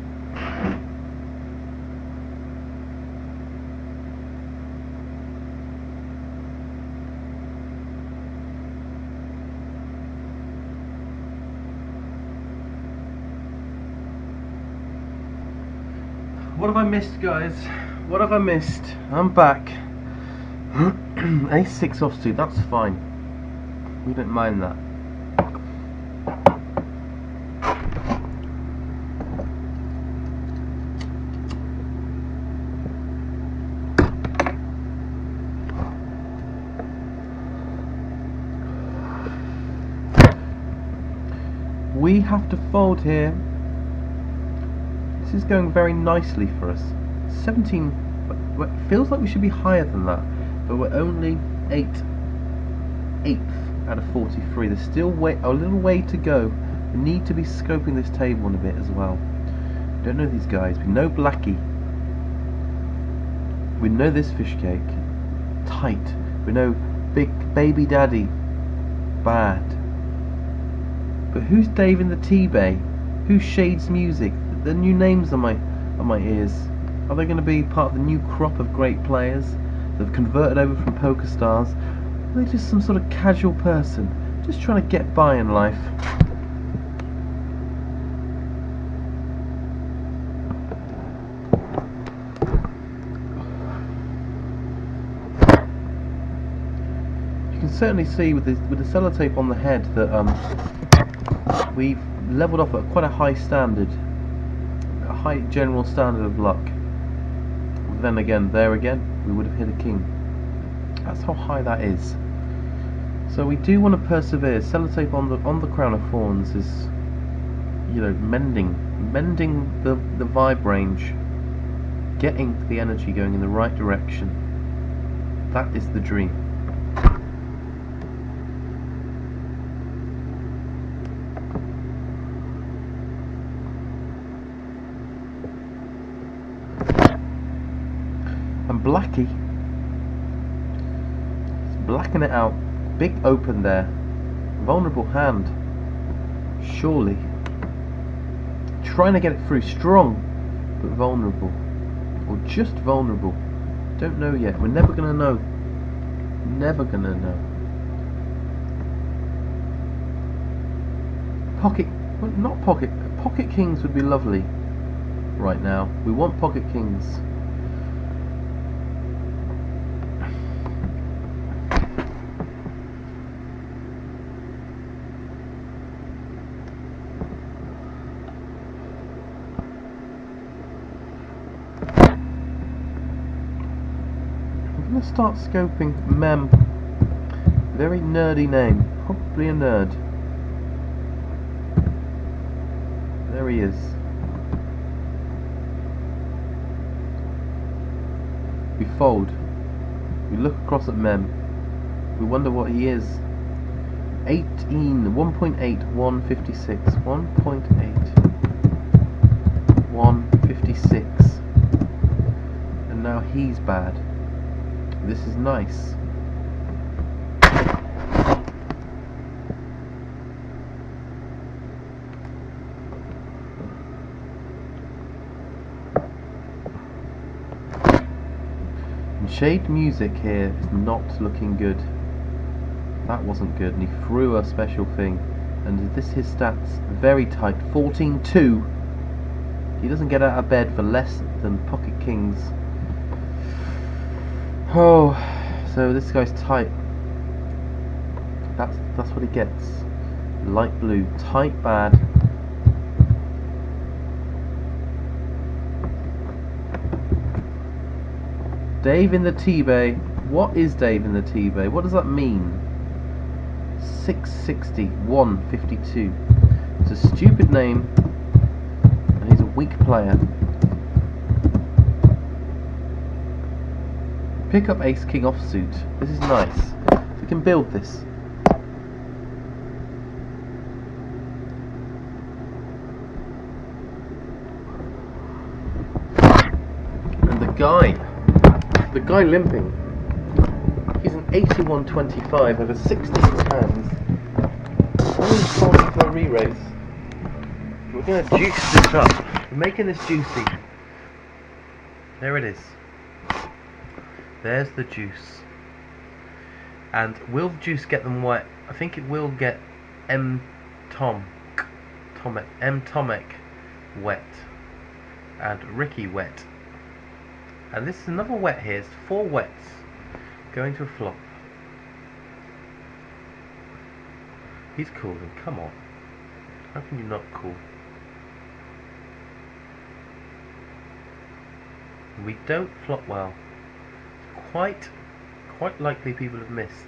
What have I missed, guys? What have I missed? I'm back. Ace six offsuit, that's fine. We don't mind that. We have to fold here. This is going very nicely for us. seventeen, it feels like we should be higher than that, but we're only eight, eighth out of forty-three. There's still way, a little way to go. We need to be scoping this table in a bit as well. We don't know these guys. We know Blackie. We know this fish cake. Tight. We know Big Baby Daddy. Bad. But who's Dave in the T-Bay? Who's Shades Music? The new names on my on my ears. Are they going to be part of the new crop of great players that have converted over from PokerStars? Are they just some sort of casual person just trying to get by in life? You can certainly see with the with the sellotape on the head that um we've leveled off at quite a high standard. High general standard of luck. Then again, there again, we would have hit a king. That's how high that is. So we do want to persevere. Sellotape on the on the crown of thorns is, you know, mending, mending the the vibe range, getting the energy going in the right direction. That is the dream. Blackie, he's blacking it out. Big open there. Vulnerable hand. Surely. Trying to get it through strong, but vulnerable. Or just vulnerable. Don't know yet. We're never going to know. Never going to know. Pocket, well, not pocket. Pocket kings would be lovely right now. We want pocket kings. Start scoping Mem. Very nerdy name. Probably a nerd. There he is. We fold. We look across at Mem. We wonder what he is. eighteen. one point eight. one fifty-six. one point eight. one fifty-six. And now he's bad. This is nice. And Shade Music here is not looking good. That wasn't good, and he threw a special thing. And this his stats very tight. fourteen two. He doesn't get out of bed for less than pocket kings. Oh, so this guy's tight. That's that's what he gets. Light blue, tight bad. Dave in the T-Bay. What is Dave in the T-Bay? What does that mean? six sixty, one fifty-two. It's a stupid name, and he's a weak player. Pick up Ace King offsuit. This is nice. We can build this. And the guy, the guy limping, he's an eighty-one twenty-five over sixty-six hands. Only falling for a re-raise. We're going to juice this up. We're making this juicy. There it is. There's the juice. And will the juice get them wet? I think it will get M. Tom, Tomek, M. Tomek wet. And Ricky wet. And this is another wet here. It's four wets going to a flop. He's calling. Come on. How can you not call? We don't flop well. Quite, quite likely people have missed.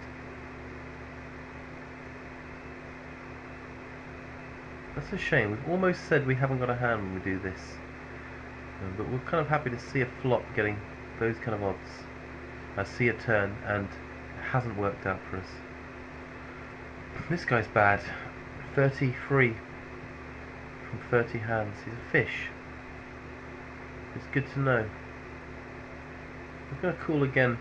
That's a shame. We've almost said we haven't got a hand when we do this. Um, but we're kind of happy to see a flop getting those kind of odds. I see a turn and it hasn't worked out for us. This guy's bad. thirty-three from thirty hands. He's a fish. It's good to know. We're going to call again.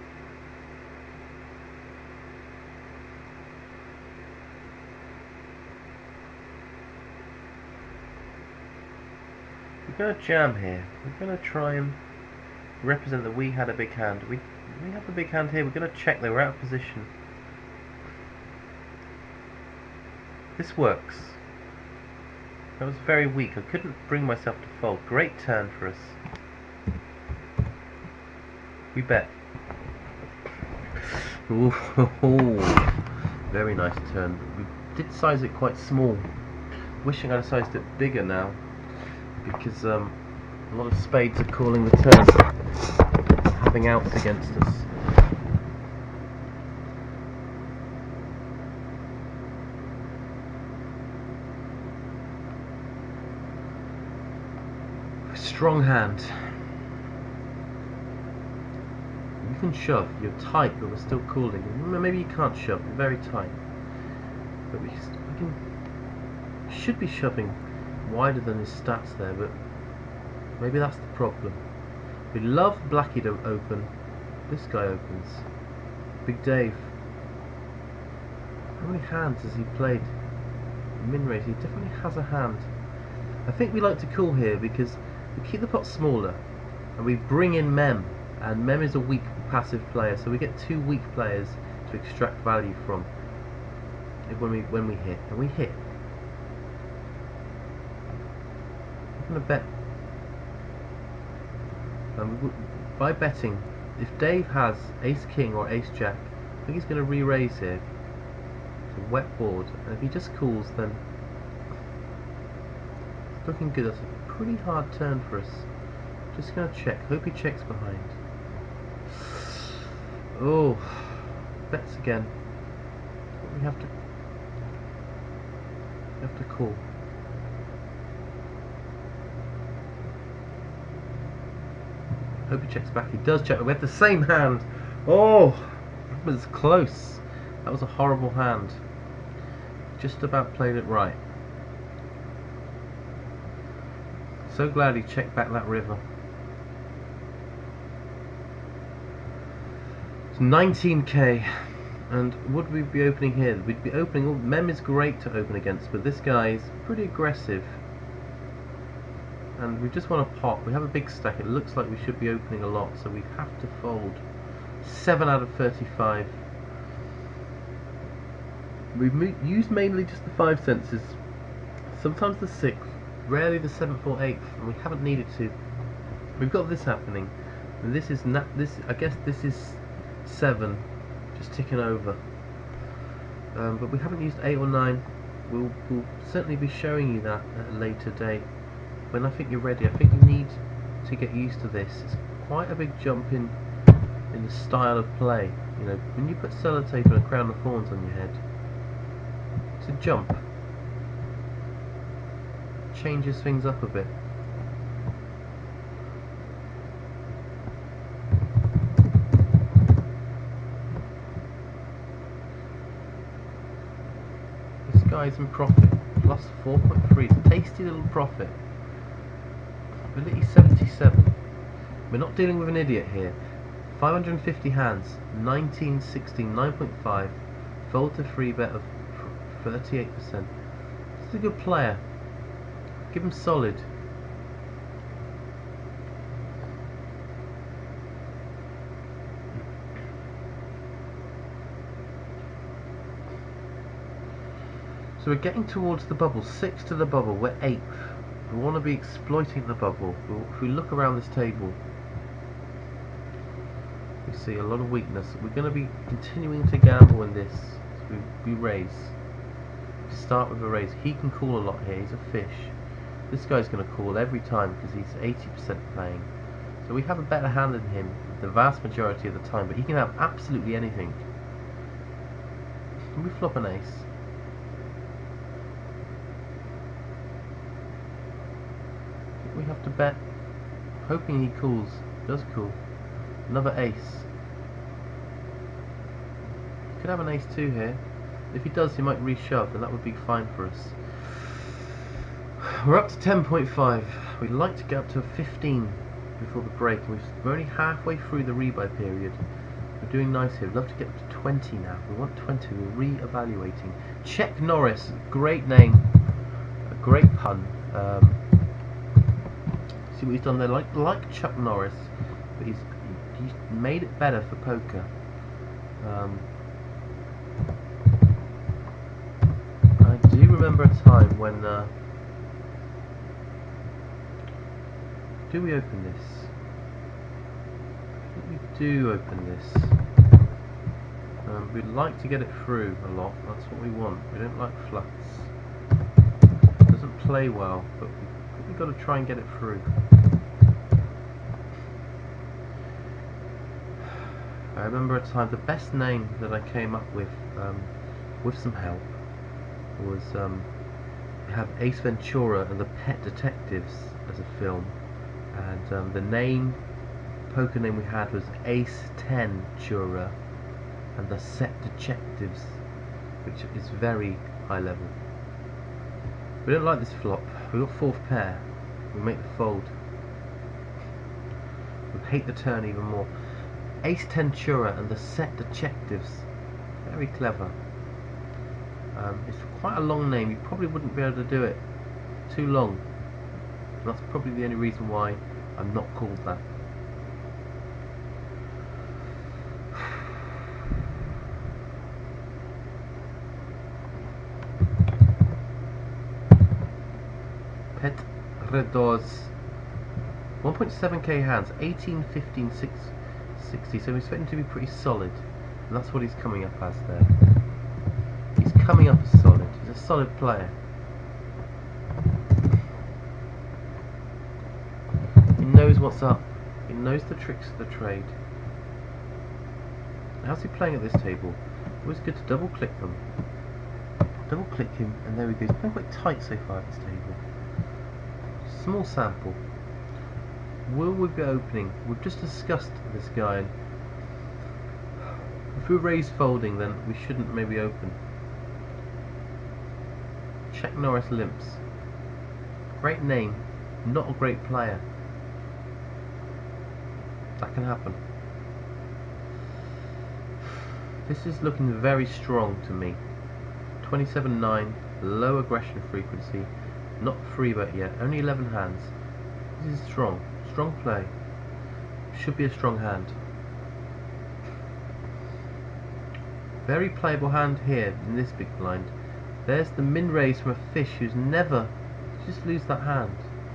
We're going to jam here. We're going to try and represent that we had a big hand. We we have a big hand here. We're going to check that we're out of position. This works. That was very weak. I couldn't bring myself to fold. Great turn for us. We bet. Ooh, very nice turn. We did size it quite small. Wishing I'd have sized it bigger now, because um, a lot of spades are calling the turn, having outs against us. Strong hand. You can shove. You're tight, but we're still calling. Maybe you can't shove. You're very tight. But we, we can should be shoving wider than his stats there, but maybe that's the problem. We love Blackie to open. This guy opens. Big Dave. How many hands has he played? Min raise. He definitely has a hand. I think we like to call here because we keep the pot smaller and we bring in Mem, and Mem is a weak passive player, so we get two weak players to extract value from when we when we hit, and we hit. I'm going to bet. Um, by betting, if Dave has Ace King or Ace Jack, I think he's going to re-raise here. It's a wet board, and if he just calls, then it's looking good. That's a pretty hard turn for us. Just going to check. Hope he checks behind. Oh, bets again. We have to. We have to call. Hope he checks back. He does check. We have the same hand. Oh, that was close. That was a horrible hand. Just about played it right. So glad he checked back that river. It's nineteen K. And would we be opening here? We'd be opening. Oh, Mem is great to open against, but this guy is pretty aggressive. And we just want to pop. We have a big stack. It looks like we should be opening a lot, so we have to fold. seven out of thirty-five. We've used mainly just the five senses. Sometimes the sixth. Rarely the seventh or eighth, and we haven't needed to. We've got this happening. And this is na this. I guess this is seven, just ticking over. Um, but we haven't used eight or nine. We'll, we'll certainly be showing you that at a later date. When I think you're ready, I think you need to get used to this. It's quite a big jump in in the style of play. You know, when you put sellotape and a crown of thorns on your head, to jump changes things up a bit. This guy's in profit, plus four point three, it's a tasty little profit. Ability seventy-seven. We're not dealing with an idiot here. five hundred fifty hands, nineteen, sixteen, nine point five, fold to free bet of thirty-eight percent. This is a good player. Give him solid. So we're getting towards the bubble, six to the bubble, we're eighth. We want to be exploiting the bubble. If we look around this table, we see a lot of weakness. We're going to be continuing to gamble in this. So we, we raise. We start with a raise. He can call a lot here, he's a fish. This guy's going to call every time because he's eighty percent playing. So we have a better hand than him the vast majority of the time, but he can have absolutely anything. Can we flop an ace? We have to bet, hoping he calls. Does call. Another ace. Could have an ace two here. If he does, he might reshove, and that would be fine for us. We're up to ten point five. We'd like to get up to fifteen before the break. We're only halfway through the rebuy period. We're doing nice here. We'd love to get up to twenty now. We want twenty. We're re-evaluating. Check Norris. Great name. A great pun. Um, see what he's done there? Like like Chuck Norris, but he's he's made it better for poker. Um, I do remember a time when. Uh, Do we open this? I think we do open this. Um, we'd like to get it through a lot. That's what we want. We don't like fluts. It doesn't play well, but we, we've got to try and get it through. I remember a time, the best name that I came up with, um, with some help, was um, we have Ace Ventura and the Pet Detectives as a film. And um, the name, poker name we had was Ace ten Tura and the Set Detectives, which is very high level. We don't like this flop. We got fourth pair. We make the fold. We hate the turn even more. Ace ten Tura and the Set Detectives. Very clever. Um, it's quite a long name. You probably wouldn't be able to do it. Too long. That's probably the only reason why I'm not called that. Pet Redos. one point seven K hands, eighteen, fifteen, six, sixty. So we're expecting to be pretty solid. And that's what he's coming up as there. He's coming up as solid. He's a solid player. He knows what's up. He knows the tricks of the trade. How's he playing at this table? Always good to double click them. Double click him, and there we go. He's playing quite tight so far at this table. Small sample. Will we be opening? We've just discussed this guy. If we raise folding, then we shouldn't maybe open. Check Norris limps. Great name, not a great player. That can happen. This is looking very strong to me. twenty-seven nine, low aggression frequency, not free bet yet, only eleven hands. This is strong, strong play. Should be a strong hand. Very playable hand here in this big blind. There's the min raise from a fish who's never, just lose that hand.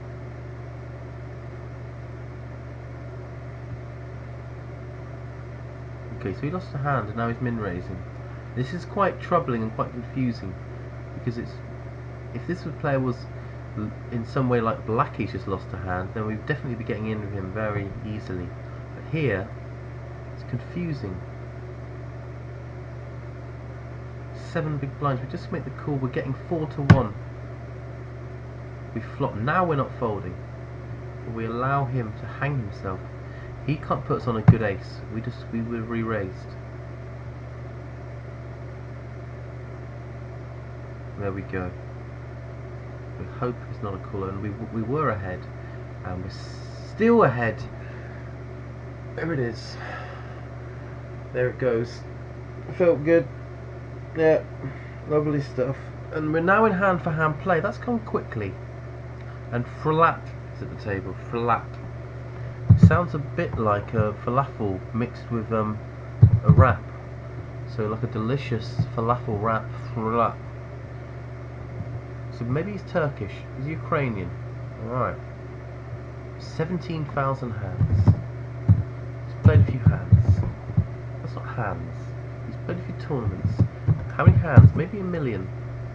Okay, so he lost a hand and now he's min raising. This is quite troubling and quite confusing because it's, if this player was in some way like Blackie's just lost a hand, then we'd definitely be getting in with him very easily. But here, It's confusing. Seven big blinds. We just make the call. We're getting four to one. We flop. Now we're not folding. We allow him to hang himself. He can't put us on a good ace. We just we were re-raised. There we go. We hope it's not a call, and we we were ahead, and we're still ahead. There it is. There it goes. Felt good. Yeah, lovely stuff. And we're now in hand for hand play. That's gone quickly. And Flat is at the table. Flat. It sounds a bit like a falafel mixed with um a wrap. So like a delicious falafel wrap. Flat. So maybe he's Turkish. He's Ukrainian. Alright. seventeen thousand hands. He's played a few hands. That's not hands. He's played a few tournaments. How many hands? Maybe a million.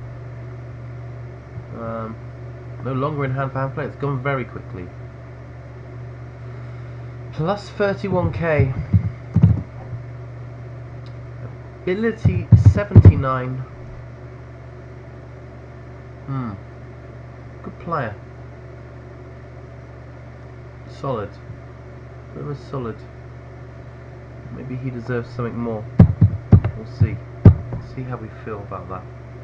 Um, no longer in hand for hand play. It's gone very quickly. Plus thirty-one K. Ability seventy-nine. Hmm. Good player. Solid. Very solid. Maybe he deserves something more. We'll see. We'll see how we feel about that.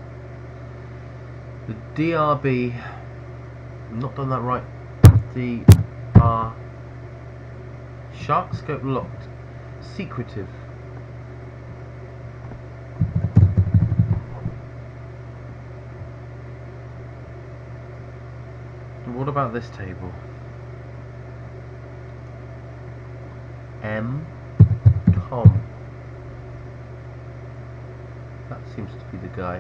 The D R B. Not done that right. D R. Shark scope locked. Secretive. What about this table? M. Tom. That seems to be the guy.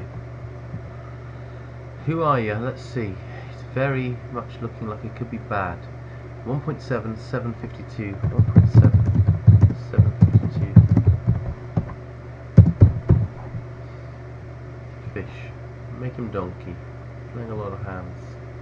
Who are you? Let's see. He's very much looking like it could be bad. one point seven, seven fifty-two. one point seven, seven fifty-two. Fish. Make him donkey. Playing a lot of hands.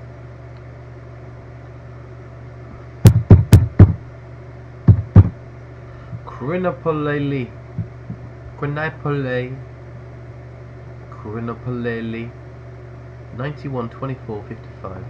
Crinopolele. Crinopole. Crinopolele. ninety-one, twenty-four, fifty-five.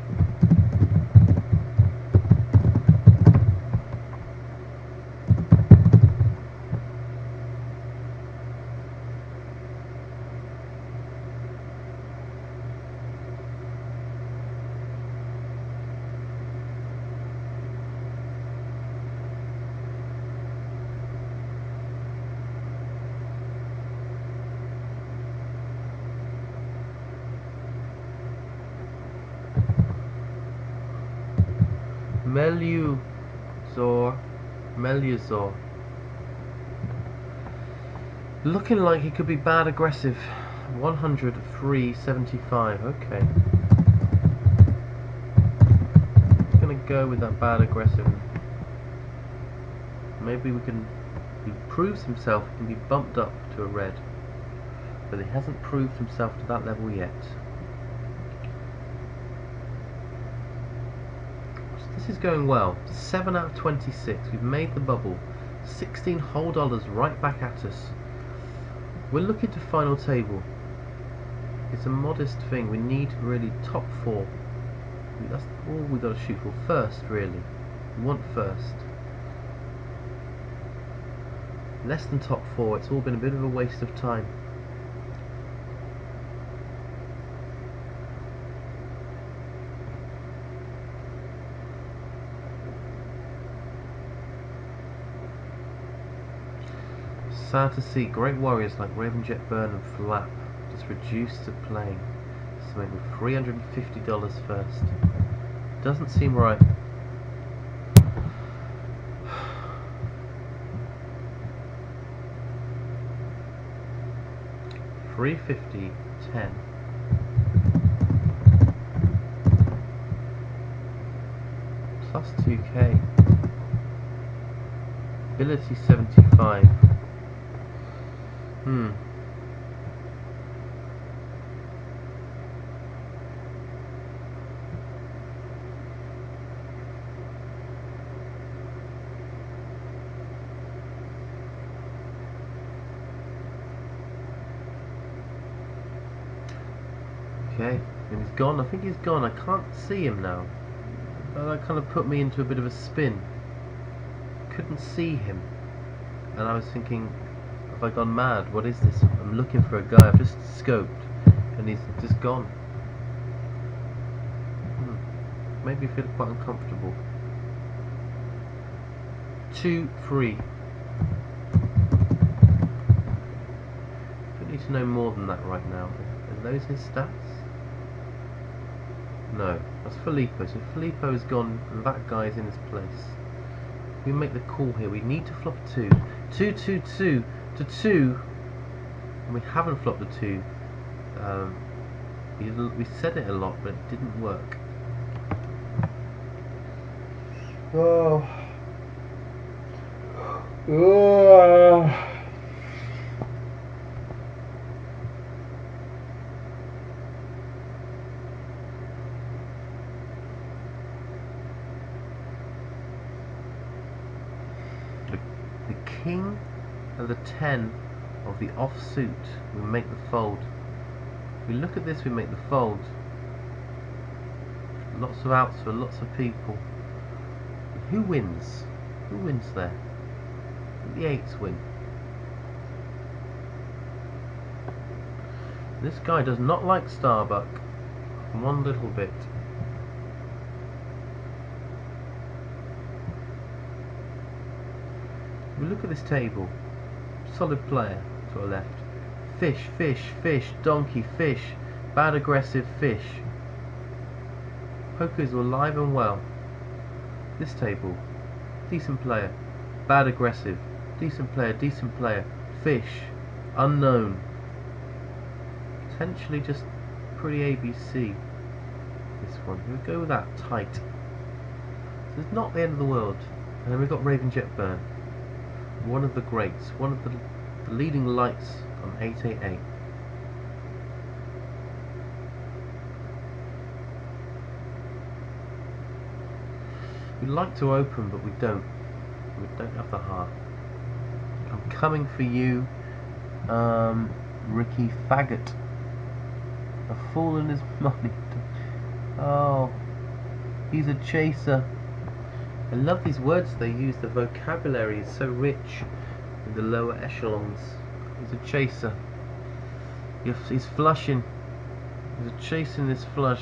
Meluzor, Meluzor. Looking like he could be bad aggressive. one hundred, three, seventy-five. Okay. I'm gonna go with that bad aggressive. Maybe we can. He proves himself. He can be bumped up to a red, but he hasn't proved himself to that level yet. This is going well. seven out of twenty-six. We've made the bubble. sixteen whole dollars right back at us. We're looking to final table. It's a modest thing. We need really top four. That's all we've got to shoot for. First, really. We want first. Less than top four. It's all been a bit of a waste of time. Sad to see great warriors like Ravenjet Burn and Flap just reduced to playing. So maybe three hundred fifty dollars first. Doesn't seem right. three fifty, ten. Plus two K. Ability seventy-five. Hmm. Okay, and he's gone. I think he's gone. I can't see him now. That kind of put me into a bit of a spin. Couldn't see him, and I was thinking, have I gone mad? What is this? I'm looking for a guy. I've just scoped, and he's just gone. Hmm. Maybe I feel quite uncomfortable. Two, three. Don't need to know more than that right now. Are those his stats? No, that's Filippo. So Filippo has gone, and that guy's in his place. We make the call here. We need to flop a two. Two, two, two to two. And we haven't flopped a two. Um, we, we said it a lot, but it didn't work. Oh. Oh. The king and the ten of the offsuit, we make the fold. We look at this, we make the fold. Lots of outs for lots of people. Who wins? Who wins there? The eights win. This guy does not like Starbuck. One little bit. We look at this table. Solid player to our left. Fish, fish, fish, donkey, fish. Bad aggressive fish. Pokers were alive and well. This table. Decent player. Bad aggressive. Decent player, decent player. Fish. Unknown. Potentially just pretty A B C. This one. We'll go with that. Tight. So it's not the end of the world. And then we've got Raven Jetburn. One of the greats, one of the, the leading lights on eight eight eight. We like to open, but we don't. We don't have the heart. I'm coming for you, um, Ricky Faggot. A fool in his money. Oh, he's a chaser. I love these words they use. The vocabulary is so rich in the lower echelons. He's a chaser. He's flushing. He's a chasing this flush.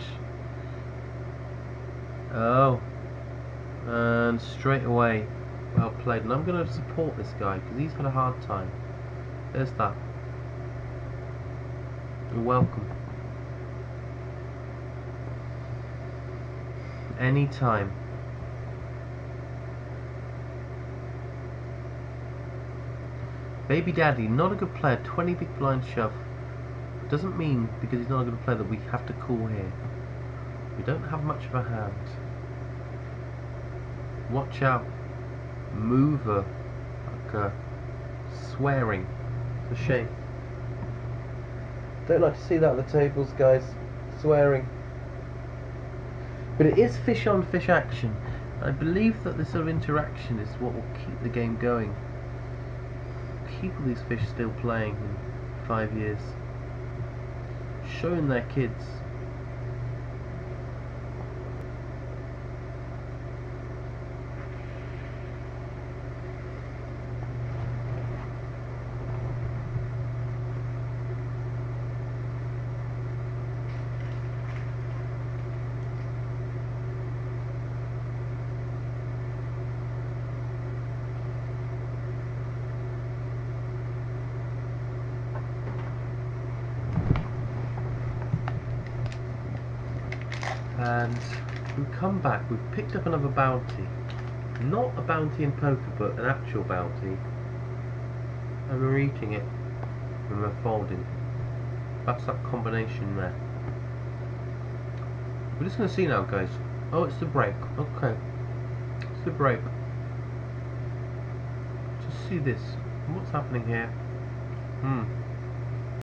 Oh. And straight away. Well played. And I'm going to support this guy because he's had a hard time. There's that. You're welcome. Anytime. Baby Daddy, not a good player. twenty big blind shove. Doesn't mean because he's not a good player that we have to call here. We don't have much of a hand. Watch out. Mover. Like uh, swearing. It's a shame. Don't like to see that at the tables, guys. Swearing. But it is fish on fish action. I believe that this sort of interaction is what will keep the game going. Keep all these fish still playing in five years, showing their kids. And we come back, we've picked up another bounty. Not a bounty in poker, but an actual bounty. And we're eating it. And we're folding. That's that combination there. We're just going to see now, guys. Oh, it's the break. Okay. It's the break. Just see this. What's happening here?